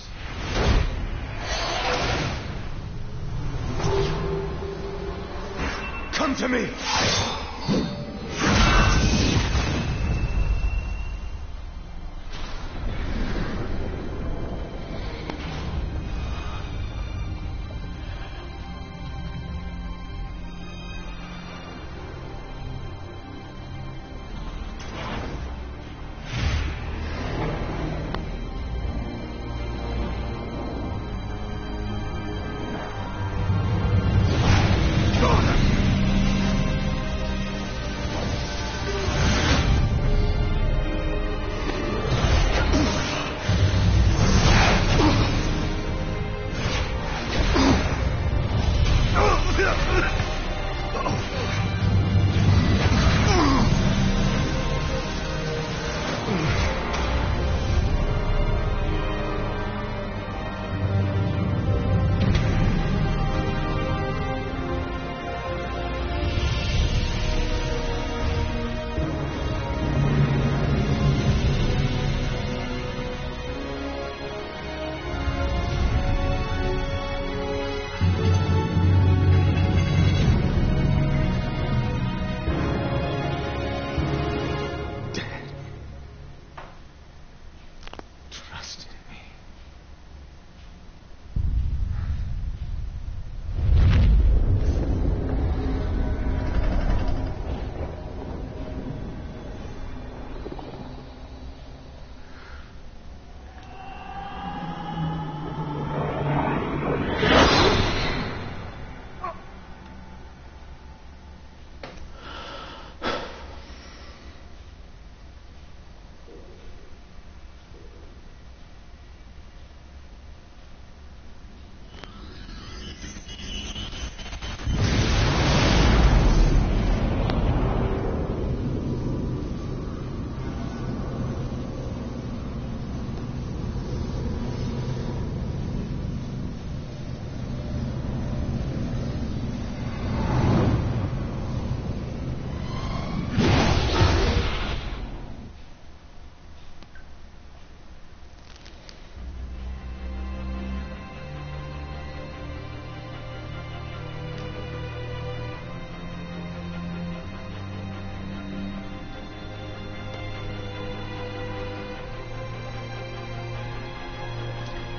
Come to me!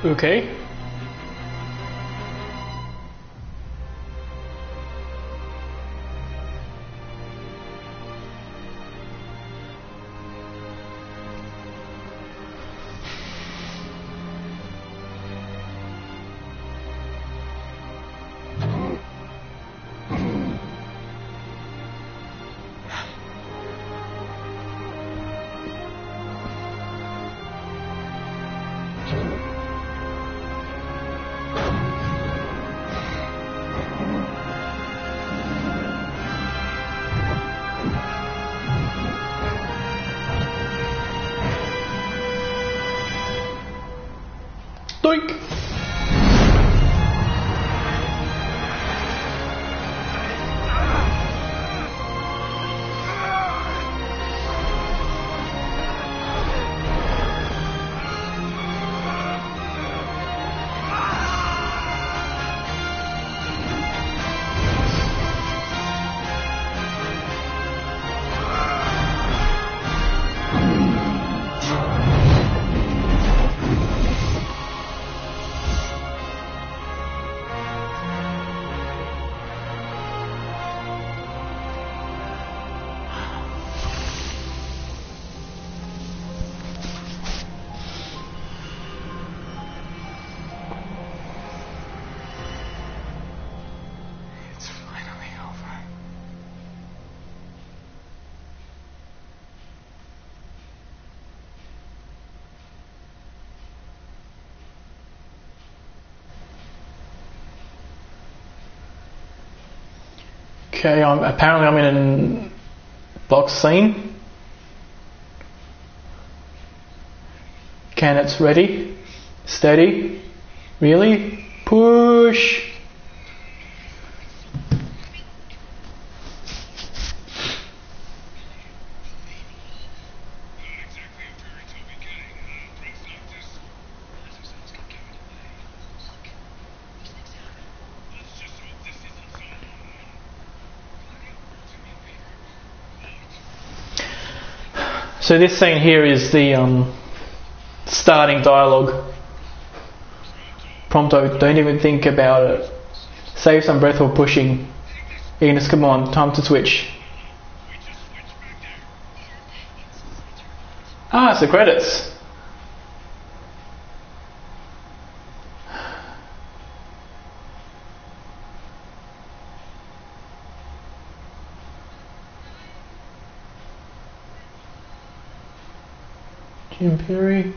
Okay. Doink! It's finally over. Okay, apparently I'm in a box scene. It's ready, steady, really, push. So this scene here is the starting dialogue. Prompto, don't even think about it. Save some breath while pushing. Enos, come on, time to switch. Ah, it's the credits. Jim Perry.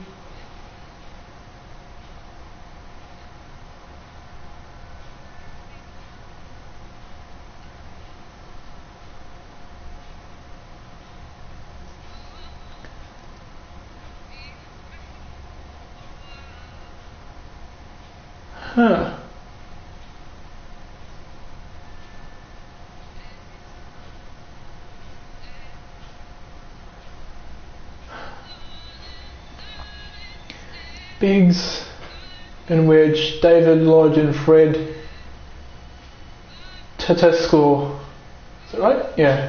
Huh. Biggs and Wedge, David Lodge and Fred Tatasco. Is that right? Yeah.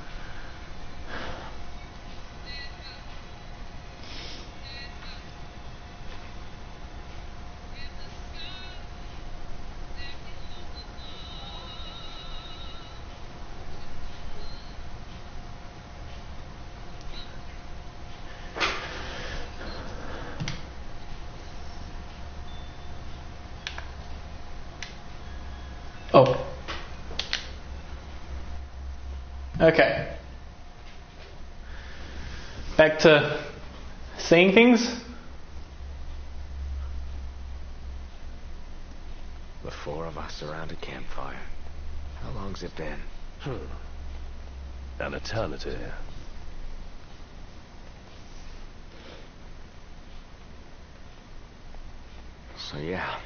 Oh. Okay. Back to seeing things. The four of us around a campfire. How long's it been? An eternity. So yeah.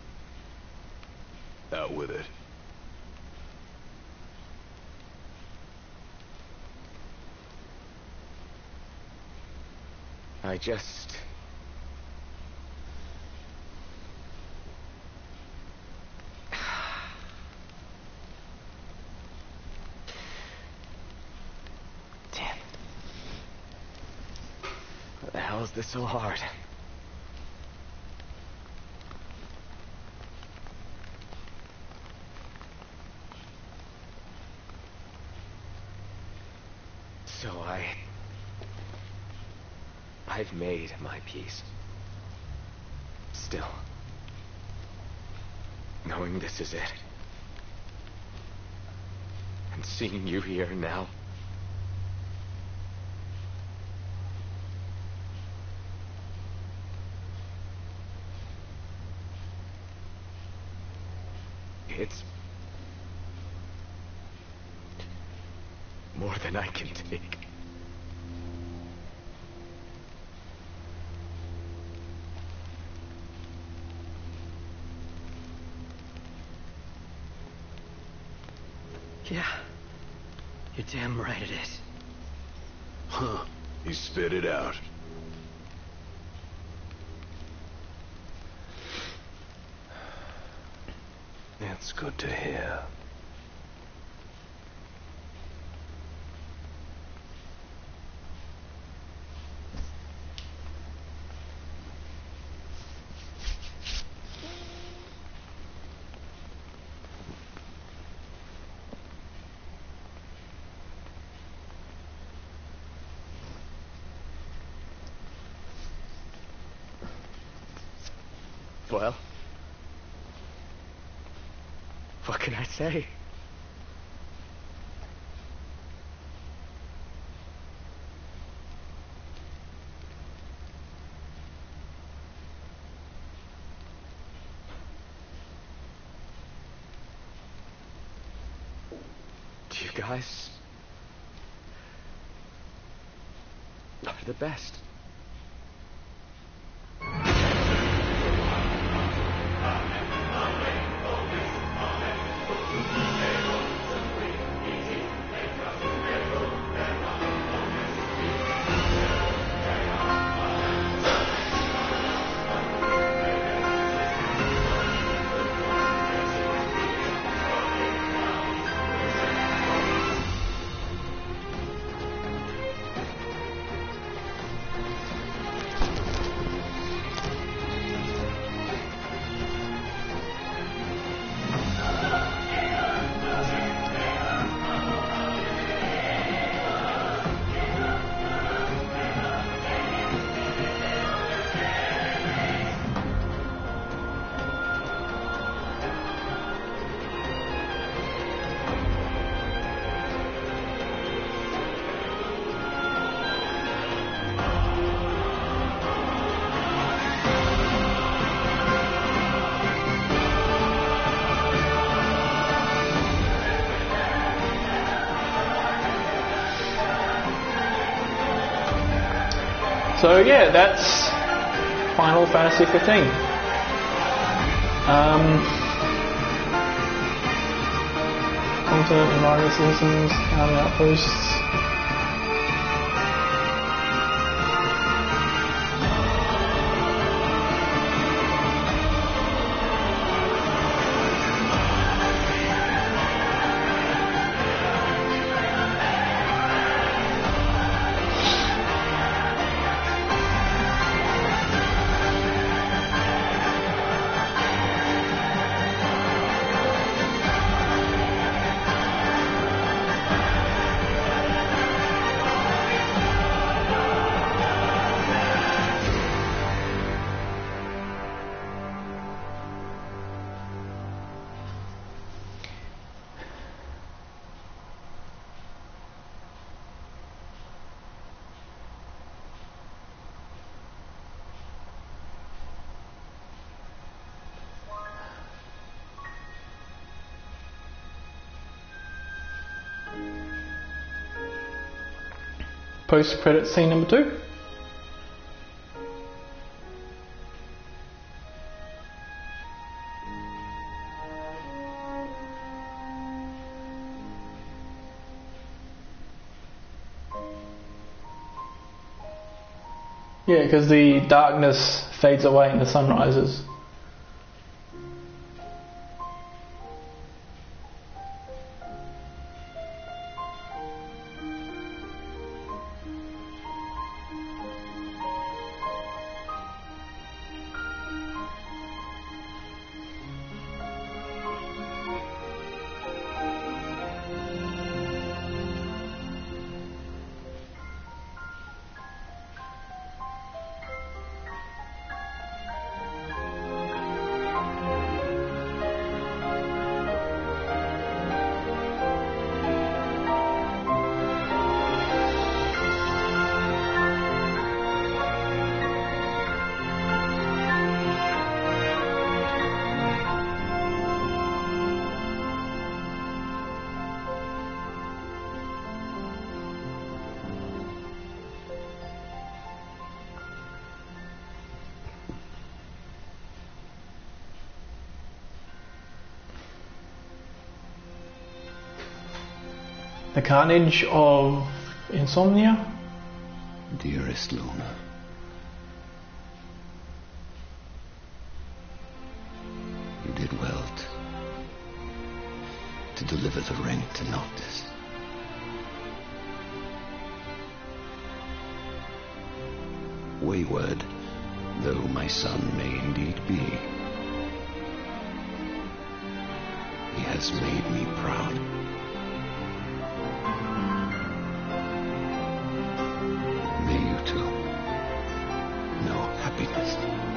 Out with it. I just... Damn. What the hell is this so hard? So I've made my peace. Still, knowing this is it, and seeing you here now, it's more than I can take. Yeah. You're damn right it is. Huh. You spit it out. It's good to hear. Well, what can I say? You guys are the best. So yeah, that's Final Fantasy 15. Continent, environment, citizens, army outposts. Post-credit scene number 2. Yeah, because the darkness fades away and the sun rises. The carnage of insomnia? Dearest Luna, you did well to deliver the ring to Noctis. Wayward though my son may indeed be, he has made me proud. May you too know happiness.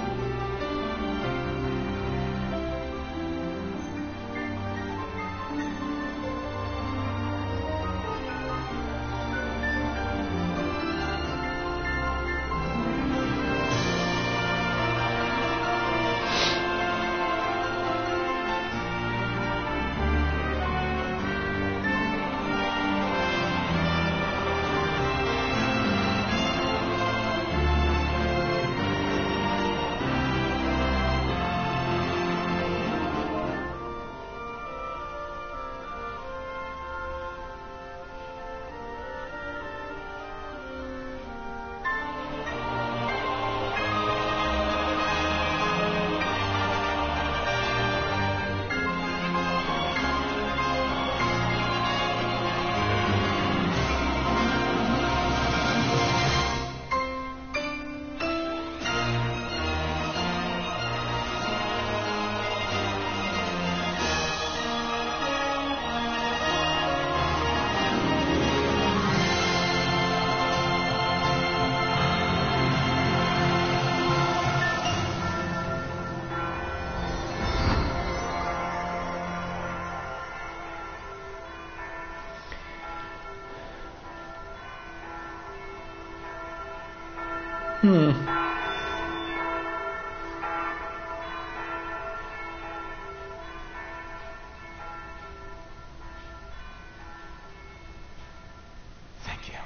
Thank you.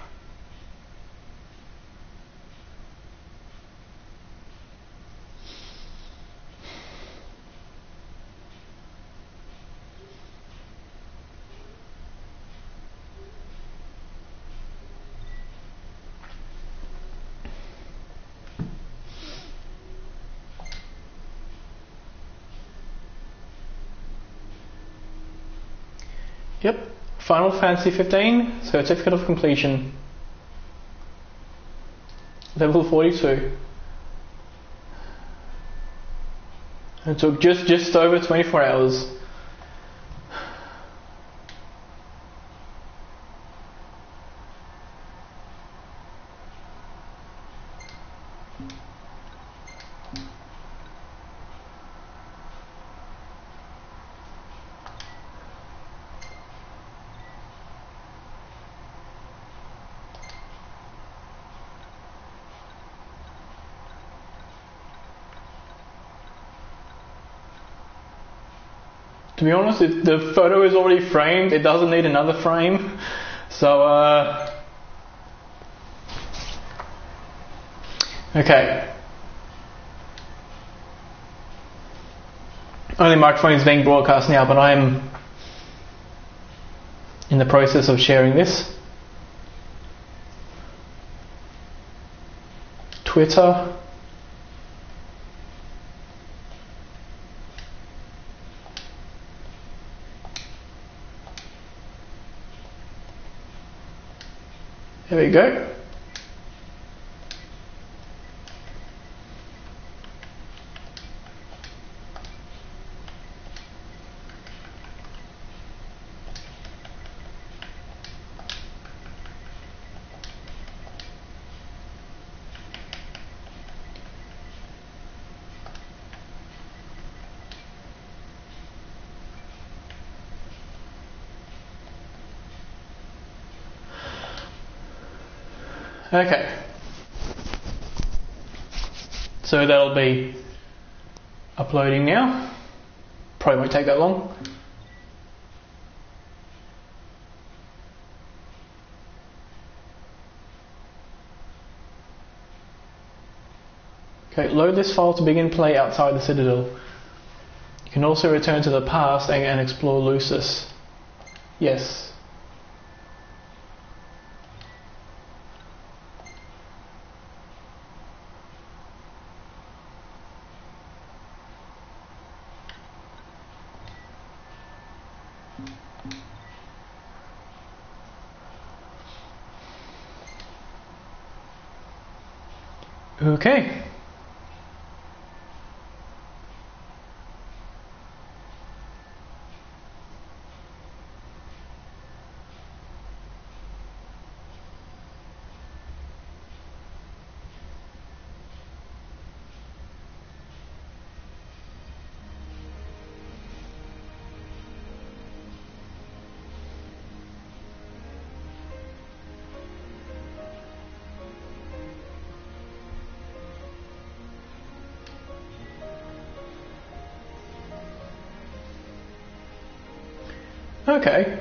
Yep, Final Fantasy 15, Certificate of Completion. Level 42. It took just over 24 hours. To be honest, the photo is already framed. It doesn't need another frame. So, okay. Only microphone is being broadcast now, but I am in the process of sharing this. Twitter. There we go. Okay, so that'll be uploading now. Probably won't take that long. Okay, load this file to begin play outside the Citadel. You can also return to the past and explore Lucis. Yes. Okay. Okay.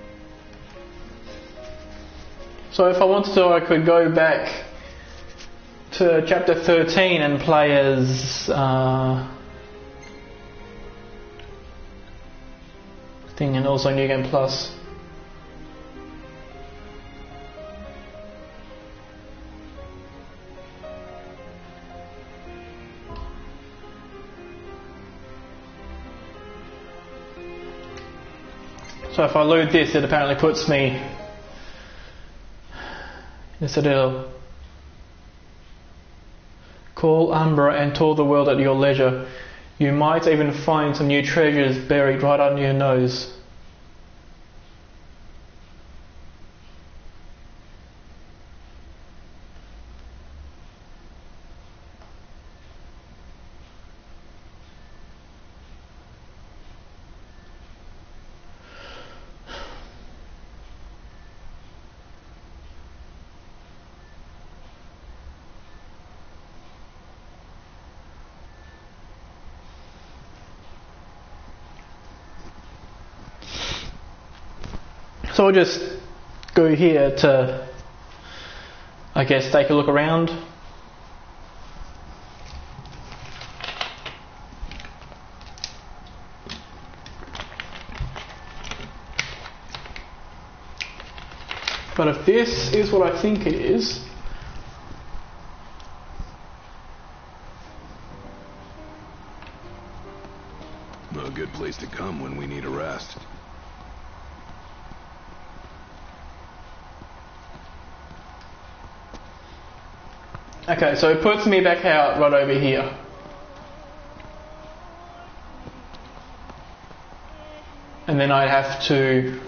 So if I wanted to, I could go back to chapter 13 and play as thing, and also New Game Plus. So if I load this, it apparently puts me in the Citadel. Call Umbra and tour the world at your leisure. You might even find some new treasures buried right under your nose. So I'll just go here to, I guess, take a look around. But if this is what I think it is, a good place to come when we need a rest. okay, so it puts me back out right over here. And then I'd have to,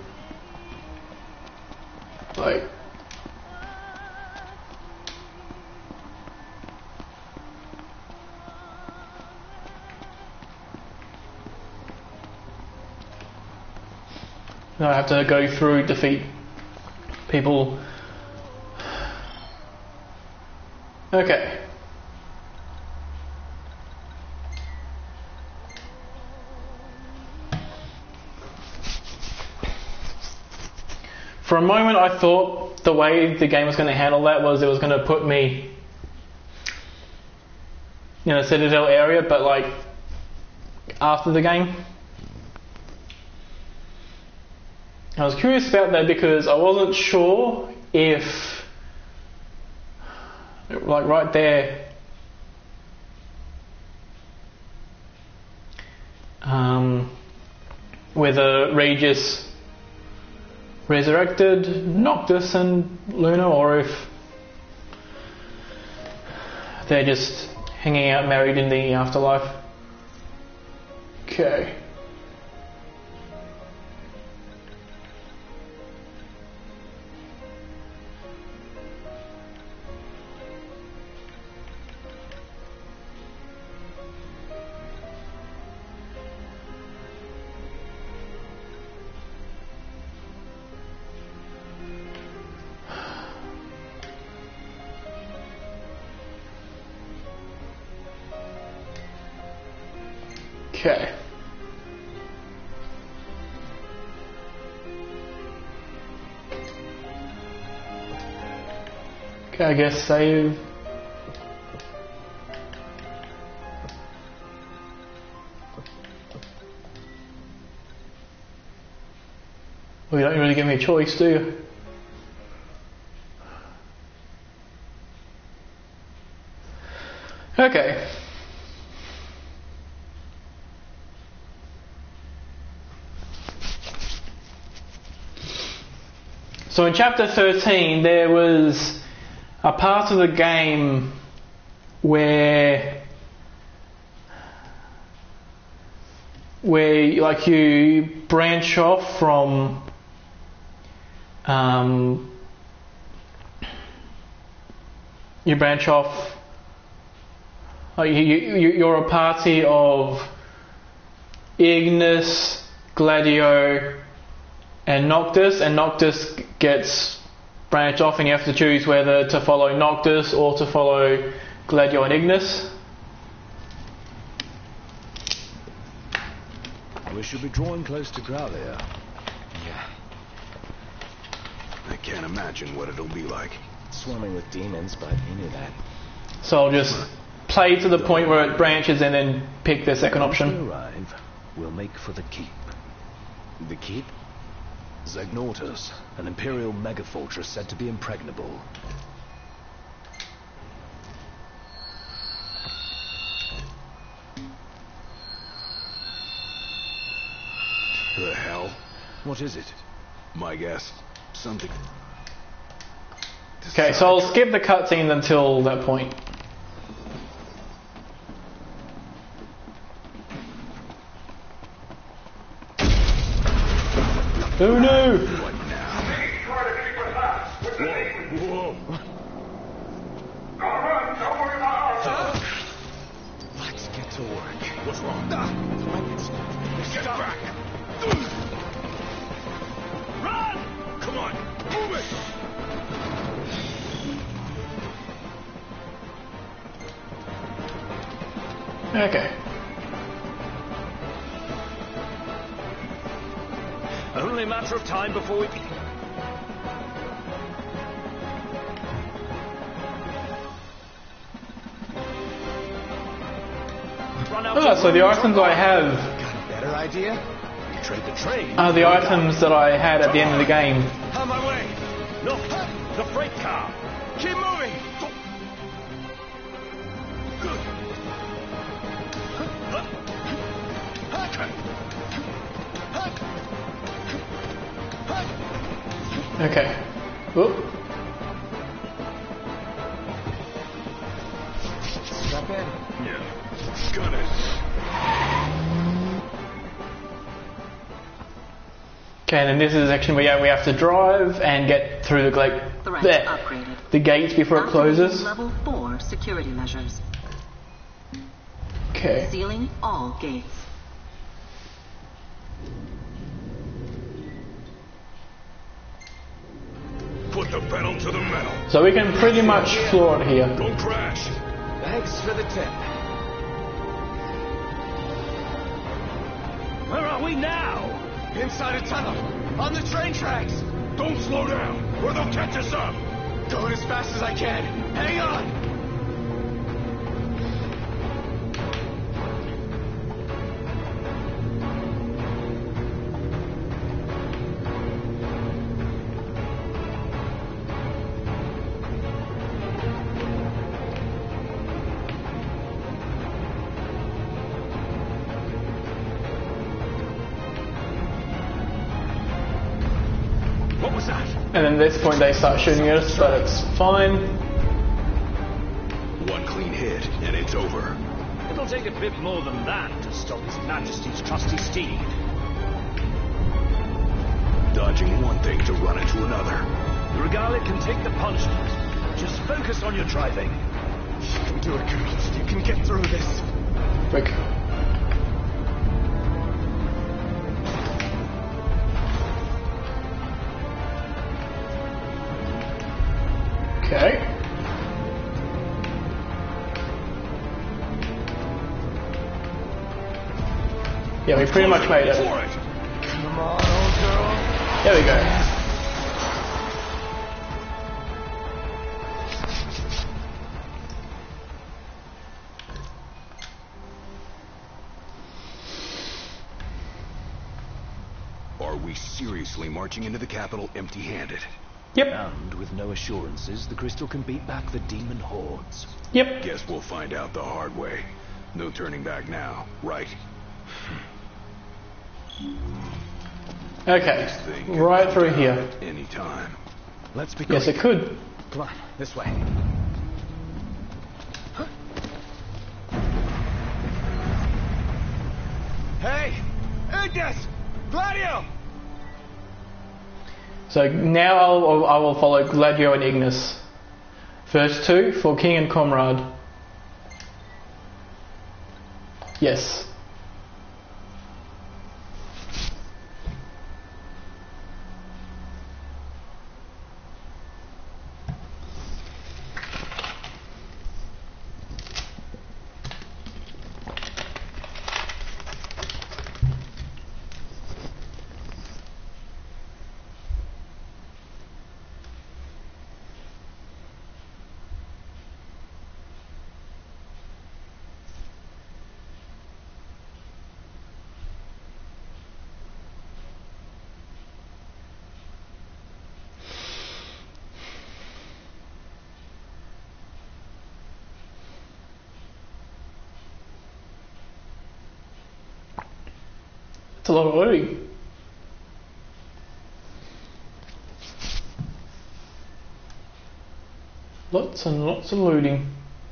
like, I have to go through, defeat people. Okay. For a moment I thought the way the game was going to handle that was it was going to put me in a Citadel area, but like after the game. I was curious about that because I wasn't sure if like right there. Whether Regis resurrected Noctis and Luna, or if they're just hanging out married in the afterlife. Okay. Okay. Okay, I guess save. Well, you don't really give me a choice, do you? Okay. So in chapter 13 there was a part of the game where like you branch off from you're a party of Ignis, Gladio and Noctis gets branched off and you have to choose whether to follow Noctis or to follow Gladio and Ignis. We should be drawing close to Growlithe. Yeah. I can't imagine what it'll be like. Swarming with demons, but you knew that. So I'll just play to the point where it branches and then pick the second Once we option. arrive, we'll make for the keep. The keep? Zagnortus, an Imperial megafortress said to be impregnable. The hell? What is it? My guess. Something. Okay, so I'll skip the cutscene until that point. Oh no! What now? Whoa! Let's get to work. What's wrong? Get back! Run! Come on, move it! Okay. Only a matter of time before we... Run out Oh, so the items I have Got a better idea? You trade the train. are the items that I had at the end of the game. On my way! Look! The freight car! Keep moving! Okay. Whoop. Strap in. Yeah. Got it. Okay, and then this is the section where we have to drive and get through the Threat there, upgraded. the gates before it closes. Level 4 security measures. Okay. Sealing all gates. Put the pedal to the metal. So we can pretty much floor it here. Don't crash. Thanks for the tip. Where are we now? Inside a tunnel. On the train tracks. Don't slow down, or they'll catch us up. Going as fast as I can. Hang on. was that? And then at this point they start shooting at us, but it's fine. One clean hit, and it's over. It'll take a bit more than that to stop His Majesty's trusty steed. Dodging one thing to run into another. The Regale can take the punishment. Just focus on your driving. You can do it, Colonel. You can get through this. Quick. Okay. Yeah, we pretty much made it. Come on, old girl. There we go. Are we seriously marching into the capital empty-handed? Yep. And with no assurances, the crystal can beat back the demon hordes. Yep. Guess we'll find out the hard way. No turning back now, right? Okay. This thing can Right come through down here. Anytime. Let's be Yes, going. it could. Come on, this way. Hey! Ignis! Gladio! So now I will follow Gladio and Ignis. First two for King and Comrade. Yes. It's a lot of looting. Lots and lots of looting.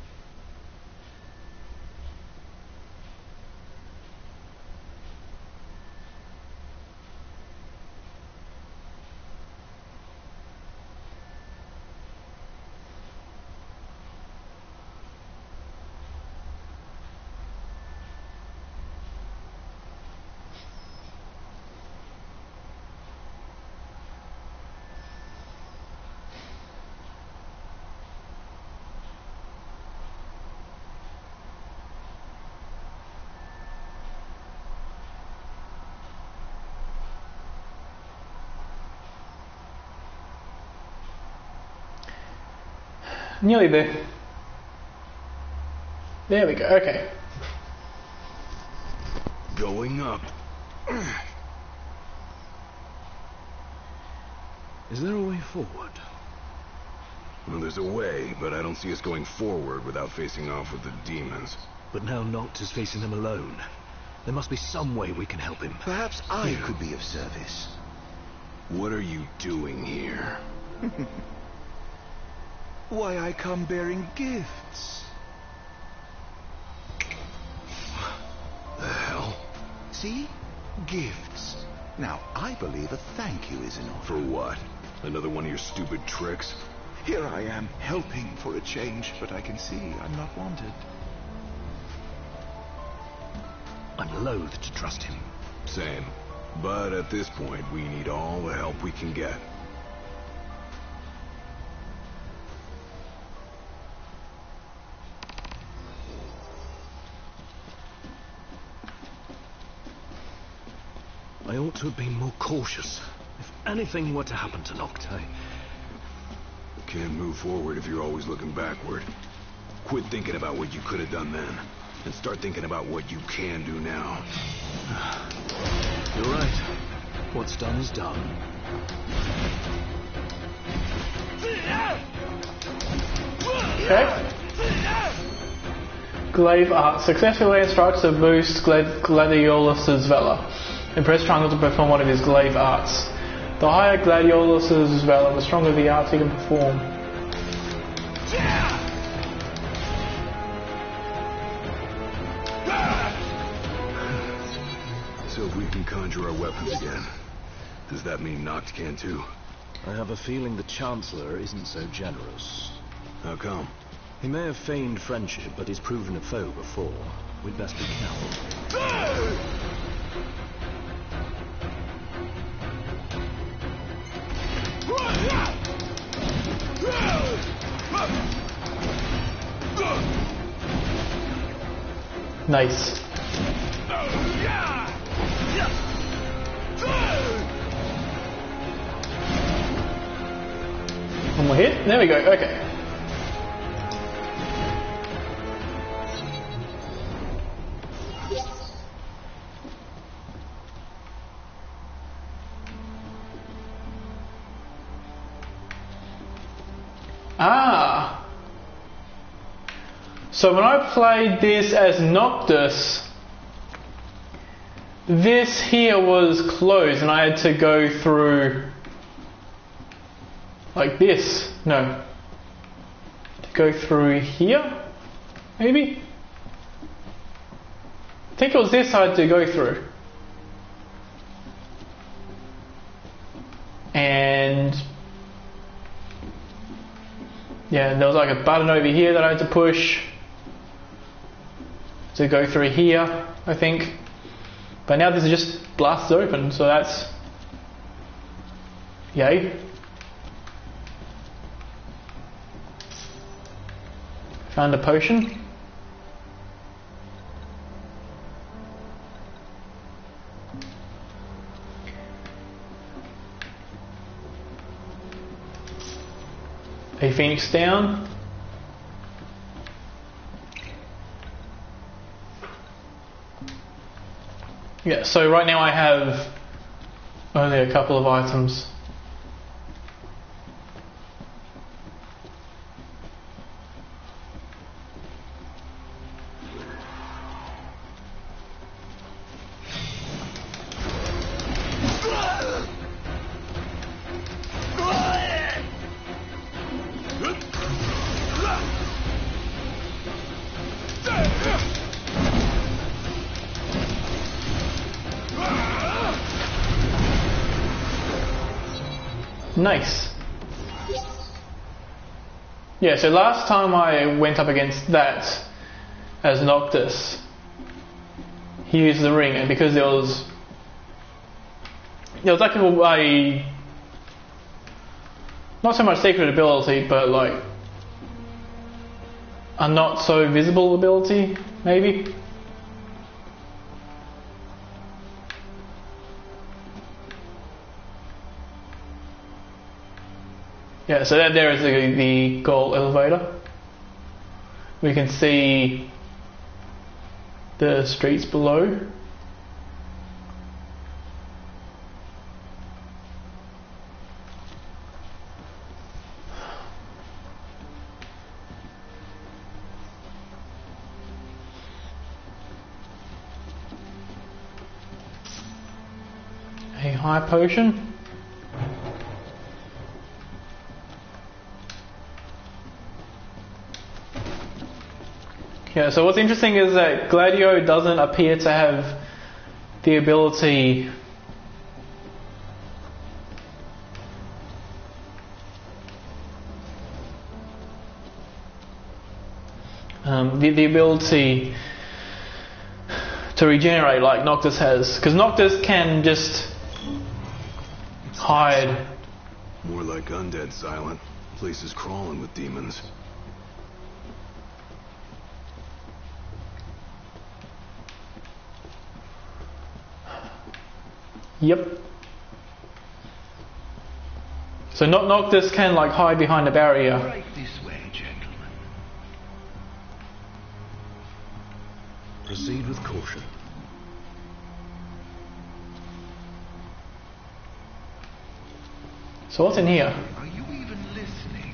Nearly there. There we go, okay. Going up. Is there a way forward? Well, there's a way, but I don't see us going forward without facing off with the demons. But now Noct is facing them alone. There must be some way we can help him. Perhaps I could be of service. What are you doing here? Why, I come bearing gifts. The hell? See? Gifts. Now, I believe a thank you is in order. For what? Another one of your stupid tricks? Here I am, helping for a change, but I can see I'm not wanted. I'm loath to trust him. Same. But at this point, we need all the help we can get. I ought to have been more cautious. If anything were to happen to Noct, Can't move forward if you're always looking backward. Quit thinking about what you could have done then, and start thinking about what you can do now. You're right. What's done is done. Okay. Glaive Art. Successfully instructs to boost Gladiolus' Valor. And press triangle to perform one of his glaive arts. The higher Gladiolus' valor, the stronger the arts he can perform. So if we can conjure our weapons again, does that mean Noct can too? I have a feeling the Chancellor isn't so generous. How come? He may have feigned friendship, but he's proven a foe before. We'd best be careful. Nice. One more hit. There we go. Okay. Ah. So when I played this as Noctis, this here was closed and I had to go through like this. No. To go through here? Maybe? I think it was this I had to go through. And yeah, there was like a button over here that I had to push to go through here, I think. But now this is just blasted open, so that's yay. Found a potion. A Phoenix down. Yeah, so right now I have only a couple of items. Nice. Yeah, so last time I went up against that as Noctis, he used the ring, and because there was like a not so much secret ability, but like a not so visible ability, maybe. Yeah, so that there is the gold elevator. We can see the streets below. A high potion. Yeah, so what's interesting is that Gladio doesn't appear to have the ability the ability to regenerate like Noctis has, because Noctis can just hide. More like undead silent. Place is crawling with demons. Yep. So Noctis can like hide behind a barrier. Right this way, gentlemen. Proceed with caution. So what's in here? Are you even listening?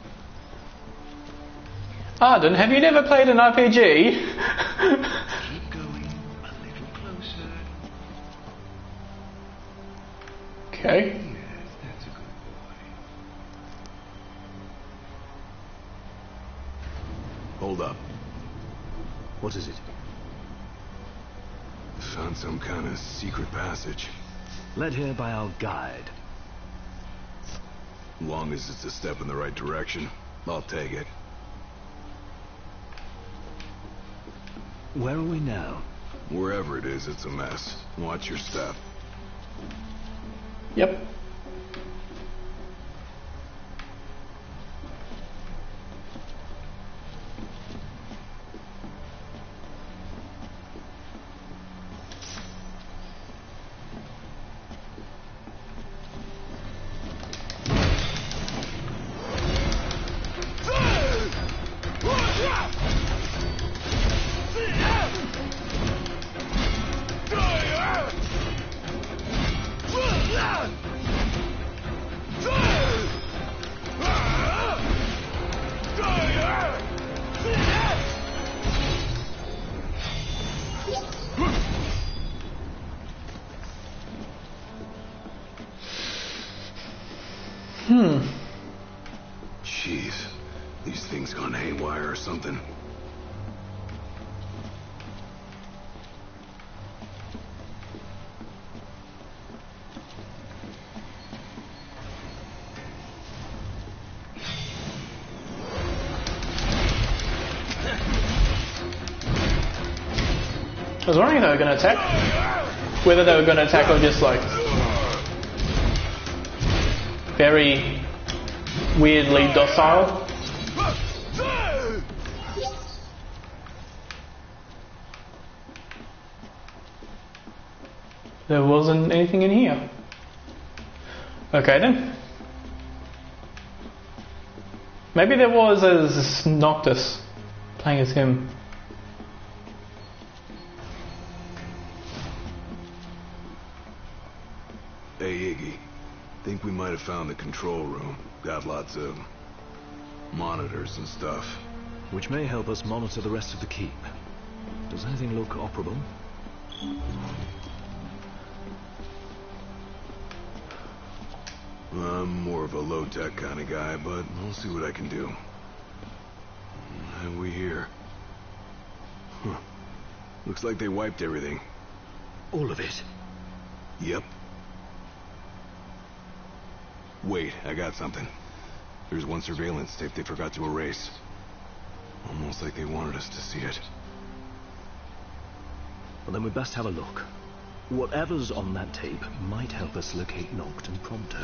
Arden, have you never played an RPG? Keep going a little closer. Okay. Here. Hold up. What is it? Found some kind of secret passage. Led here by our guide. Long as it's a step in the right direction, I'll take it. Where are we now? Wherever it is, it's a mess. Watch your step. Yep. Jeez. These things gone haywire or something. I was wondering if they were going to attack. Whether they were going to attack or just like very weirdly docile. There wasn't anything in here. Okay then. Maybe there was as Noctis playing as him. Hey, Iggy. Think we might have found the control room. Got lots of monitors and stuff. Which may help us monitor the rest of the keep. Does anything look operable? I'm more of a low-tech kind of guy, but I'll see what I can do. And we here. Huh. Looks like they wiped everything. All of it? Yep. Wait, I got something. There's one surveillance tape they forgot to erase. Almost like they wanted us to see it. Well, then we best have a look. Whatever's on that tape might help us locate Noct and Prompto.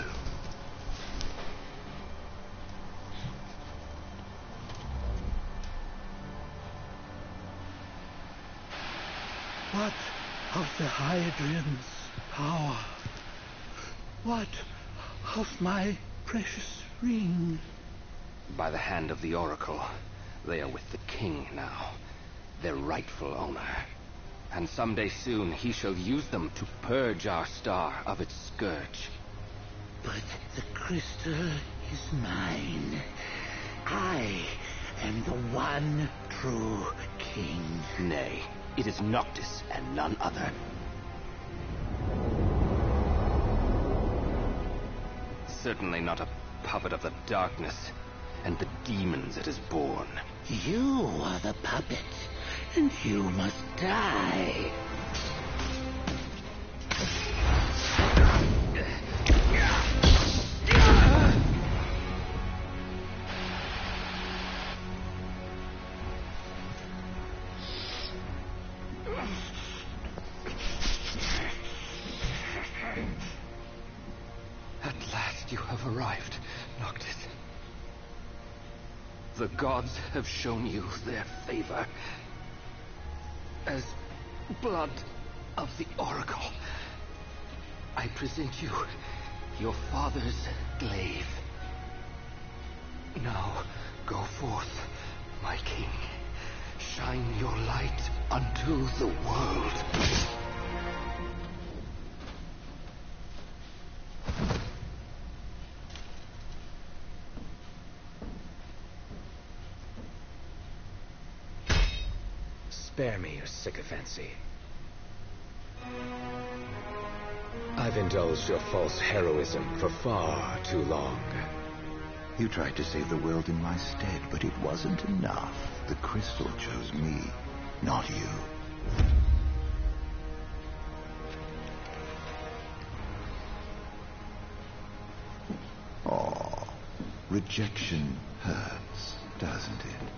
What of the Hydraean's power? What of my precious ring? By the hand of the Oracle, they are with the king now, their rightful owner. And someday soon he shall use them to purge our star of its scourge. But the crystal is mine. I am the one true king. Nay, it is Noctis and none other. Certainly not a puppet of the darkness and the demons it has borne. You are the puppet, and you must die. At last you have arrived, Noctis. The gods have shown you their favor. As blood of the Oracle, I present you your father's glaive. Now go forth, my king. Shine your light unto the world. Spare me your sycophancy. I've indulged your false heroism for far too long. You tried to save the world in my stead, but it wasn't enough. The crystal chose me, not you. Oh, rejection hurts, doesn't it?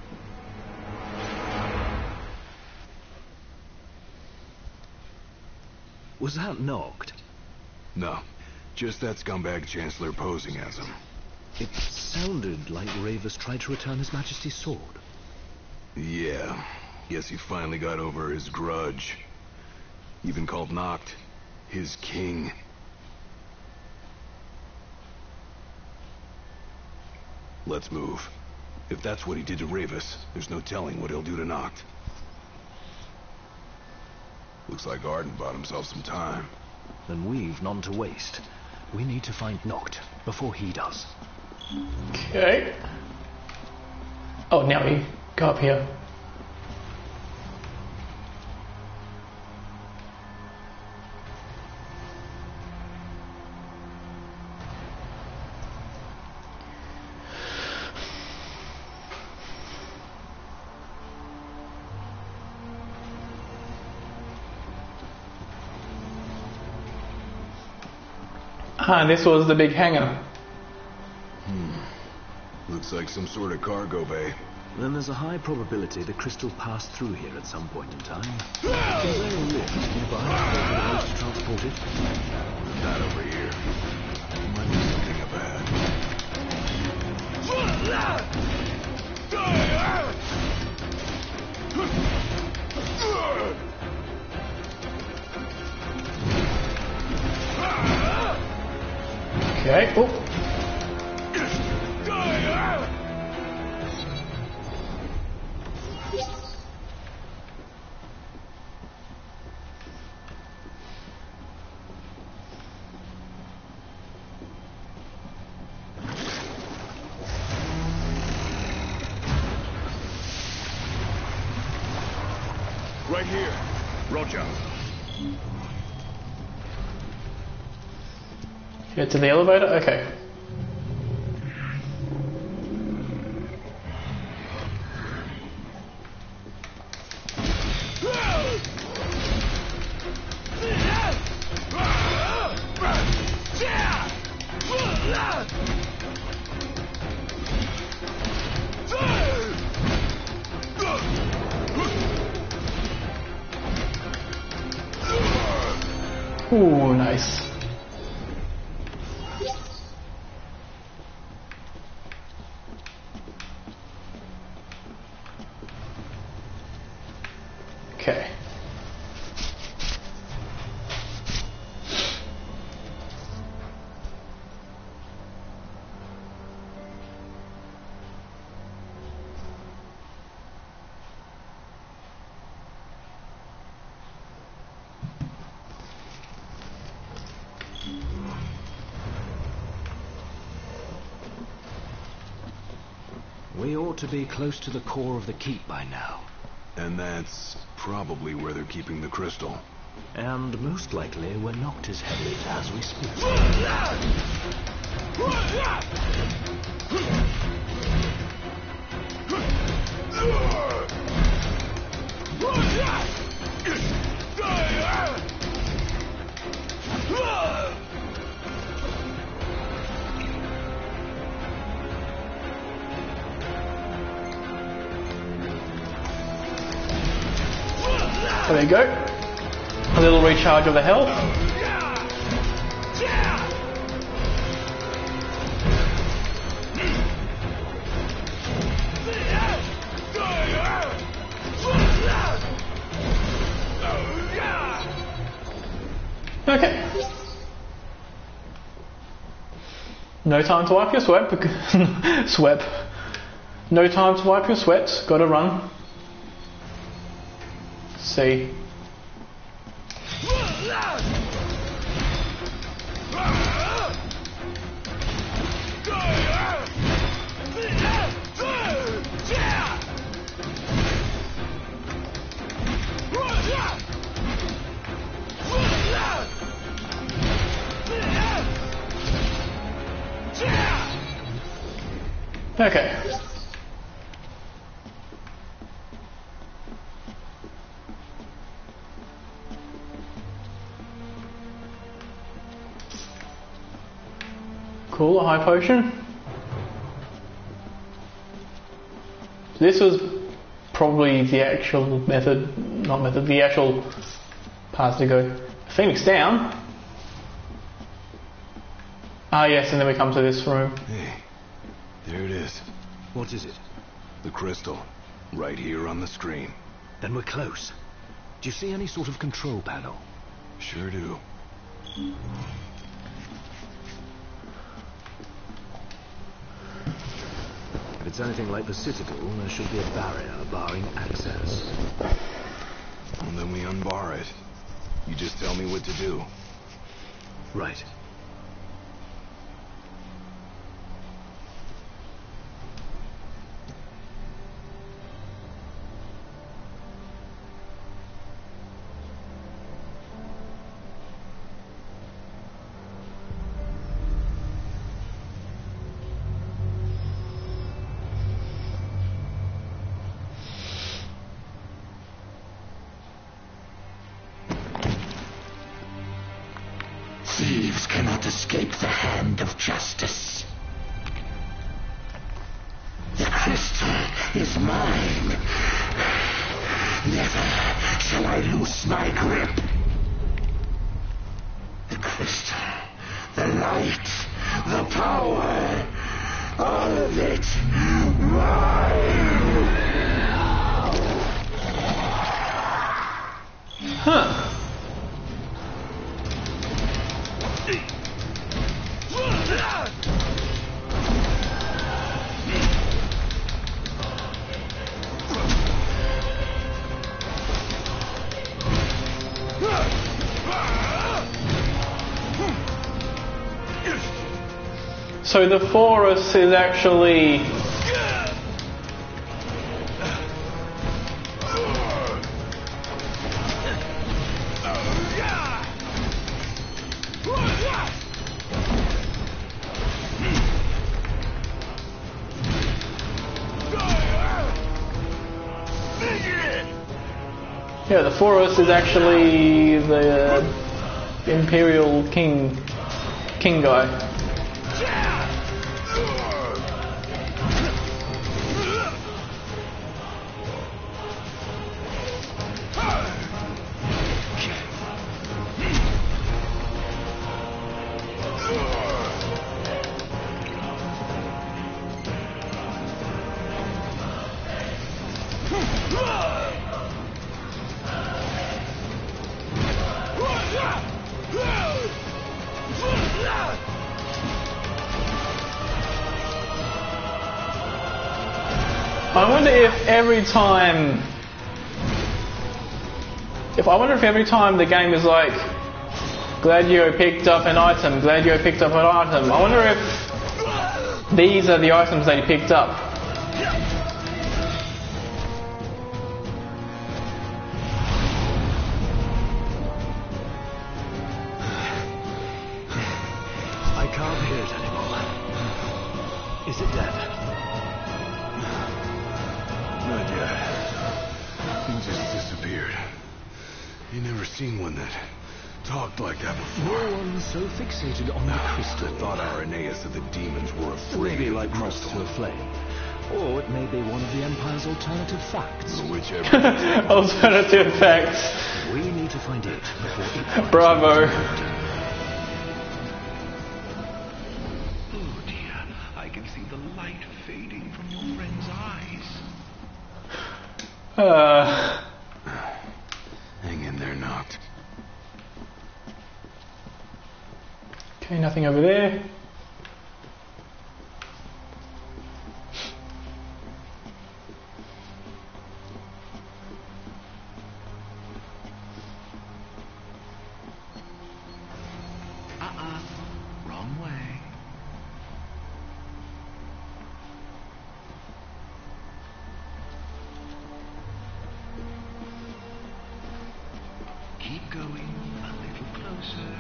Was that Noct? No, just that scumbag Chancellor posing as him. It sounded like Ravus tried to return His Majesty's sword. Yeah, guess he finally got over his grudge. Even called Noct his king. Let's move. If that's what he did to Ravus, there's no telling what he'll do to Noct. Looks like Arden bought himself some time. Then we've none to waste. We need to find Noct before he does. Okay. Oh, now we go up here. Ah, this was the big hangar. Looks like some sort of cargo bay. Then there's a high probability the crystal passed through here at some point in time. Is there a lift nearby to transport it? Not over here. Might be something up ahead. Okay. Oh. Right here. Roger. Get to the elevator? Okay. Ooh, nice. Okay. We ought to be close to the core of the keep by now. And that's probably where they're keeping the crystal. And most likely where Noct is headed as we speak. There you go. A little recharge of the health. Okay. No time to wipe your sweat. Sweat. No time to wipe your sweat. Gotta run. See. Okay. Cool, a high potion. This was probably the actual the actual path to go. Phoenix down. Ah yes, and then we come to this room. Hey, there it is. What is it? The crystal. Right here on the screen. Then we're close. Do you see any sort of control panel? Sure do. If it's anything like the Citadel, there should be a barrier barring access. And then we unbar it. You just tell me what to do. Right. Thieves cannot escape the hand of justice. The crystal is mine. Never shall I loose my grip. The crystal, the light, the power, all of it mine. Huh. So the forest is actually the forest is actually the Imperial King guy. I wonder if every time the game is like, Gladio picked up an item, Gladio picked up an item. I wonder if these are the items that he picked up. I can't hear it anymore. Is it dead? Not yet. He just disappeared. You never seen one that talked like that before. No one's so fixated on the crystal. I thought Irenaeus of the demons were afraid Maybe of like the moths crystal. to a flame. Or it may be one of the Empire's alternative facts. Whichever. Alternative facts. We need to find it before it... Bravo. Oh dear, I can see the light fading from your friend's eyes. Hang in there, Noct. Okay, nothing over there. Wrong way. Keep going a little closer.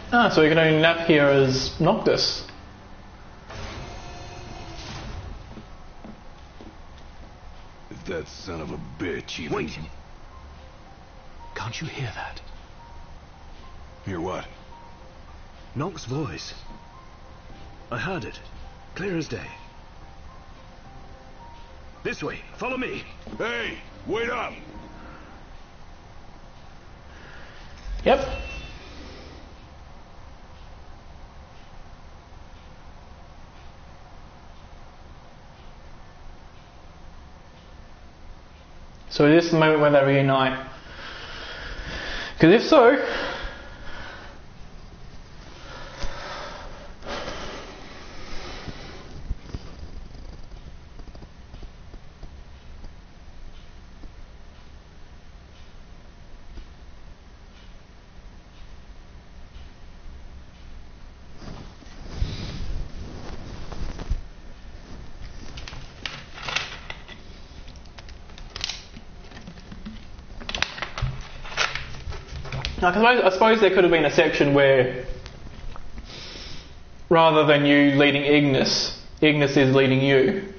Ah, so we can only nap here as Noctis. If that son of a bitch even... Wait! Can't you hear that? Hear what? Nock's voice. I heard it. Clear as day. This way. Follow me. Hey! Wait up! Yep. So is this the moment where they reunite? Because if so... I suppose there could have been a section where, rather than you leading Ignis, Ignis is leading you.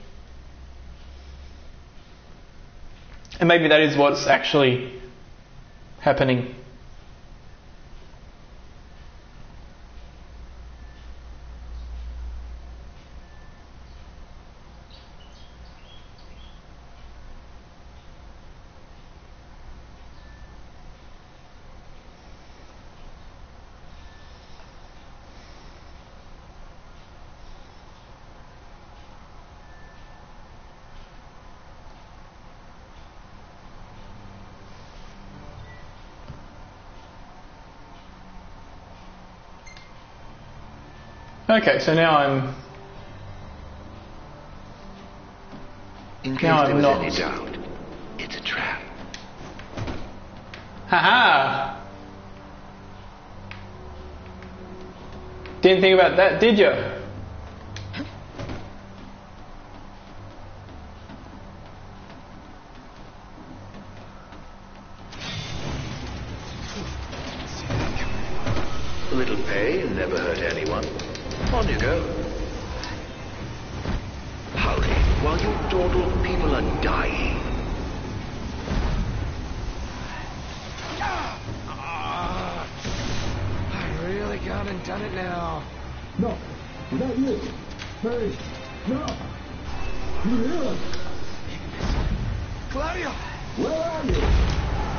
And maybe that is what's actually happening. Okay, so now I'm... In case Now there I'm was not. any doubt, it's a trap. Haha! Didn't think about that, did you? A little pay never hurt anyone. On you go. Hurry, while you dawdle people are dying. I really gone and done it now. No, without you. Mary, no. You hear us? Claudia! Where are you?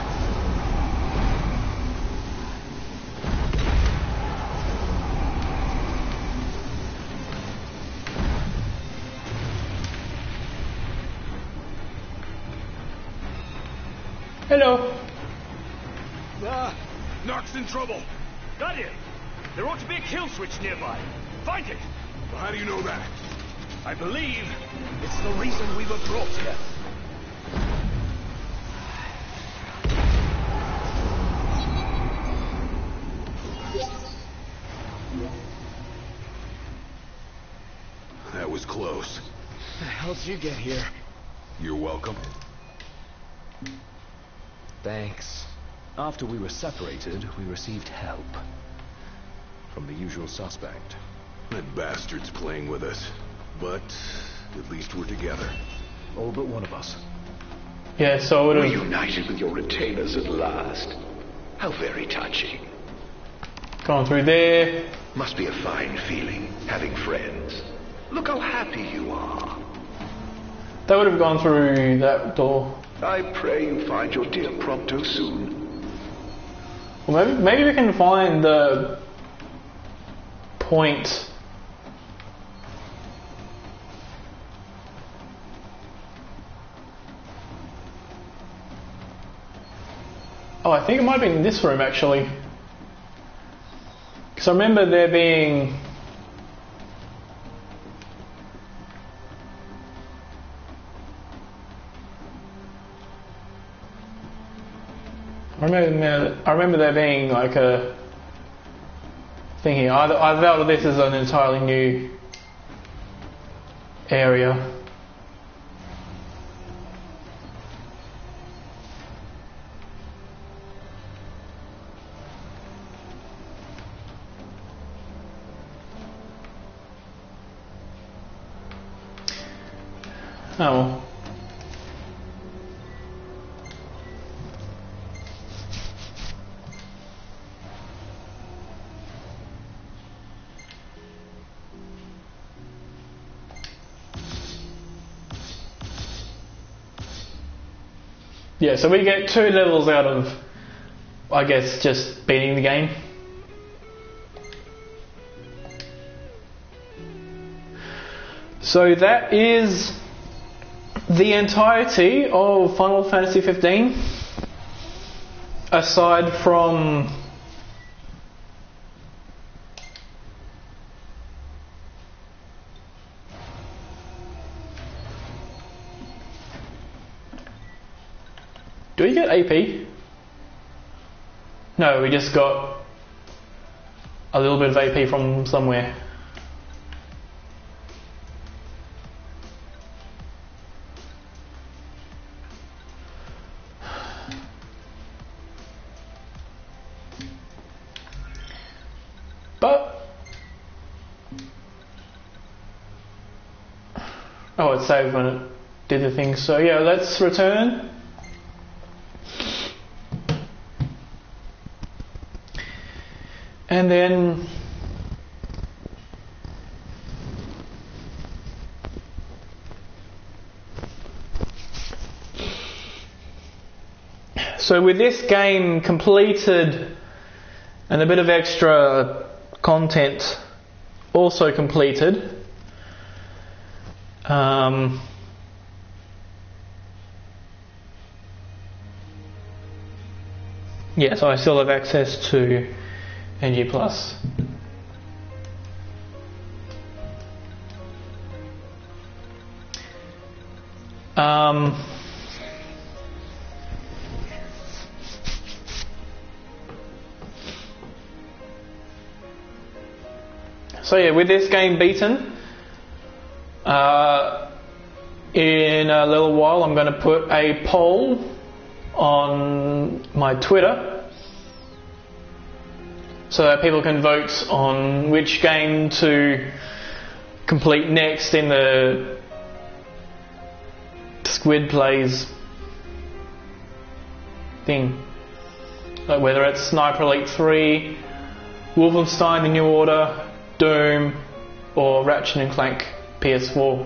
Hello. Nock's in trouble. Got it. There ought to be a kill switch nearby. Find it. Well, how do you know that? I believe it's the reason we were brought here. That was close. The hell did you get here? You're welcome. Thanks. After we were separated, we received help. From the usual suspect. That bastard's playing with us. But at least we're together. All but one of us. Yeah, so I would have... Reunited with your retainers at last. How very touching. Gone through there. Must be a fine feeling, having friends. Look how happy you are. They would have gone through that door. I pray you find your dear Prompto soon. Well, maybe we can find the point. Oh, I think it might be in this room actually. Because I remember there being... I remember there being like a thing here. I felt that this is an entirely new area. well. Yeah, so we get 2 levels out of, I guess, just beating the game. So that is the entirety of Final Fantasy 15, aside from do we get AP? No, we just got a little bit of AP from somewhere. But oh, it saved when it did the thing. So yeah, let's return. And then so with this game completed and a bit of extra content also completed, yeah, so I still have access to NG+. So yeah, with this game beaten, in a little while I'm going to put a poll on my Twitter so that people can vote on which game to complete next in the Squid Plays thing. Like whether it's Sniper Elite 3, Wolfenstein The New Order, Doom, or Ratchet & Clank PS4.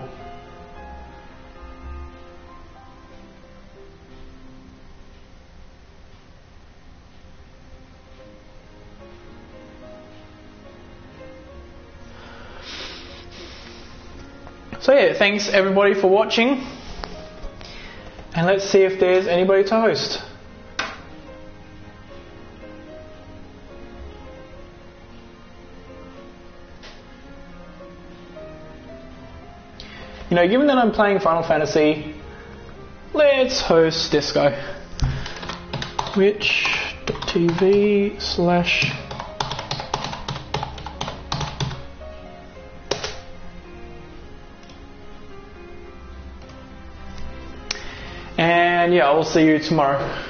So yeah, thanks everybody for watching, and let's see if there's anybody to host. You know, given that I'm playing Final Fantasy, let's host this guy. Twitch.tv/ and yeah, I'll see you tomorrow.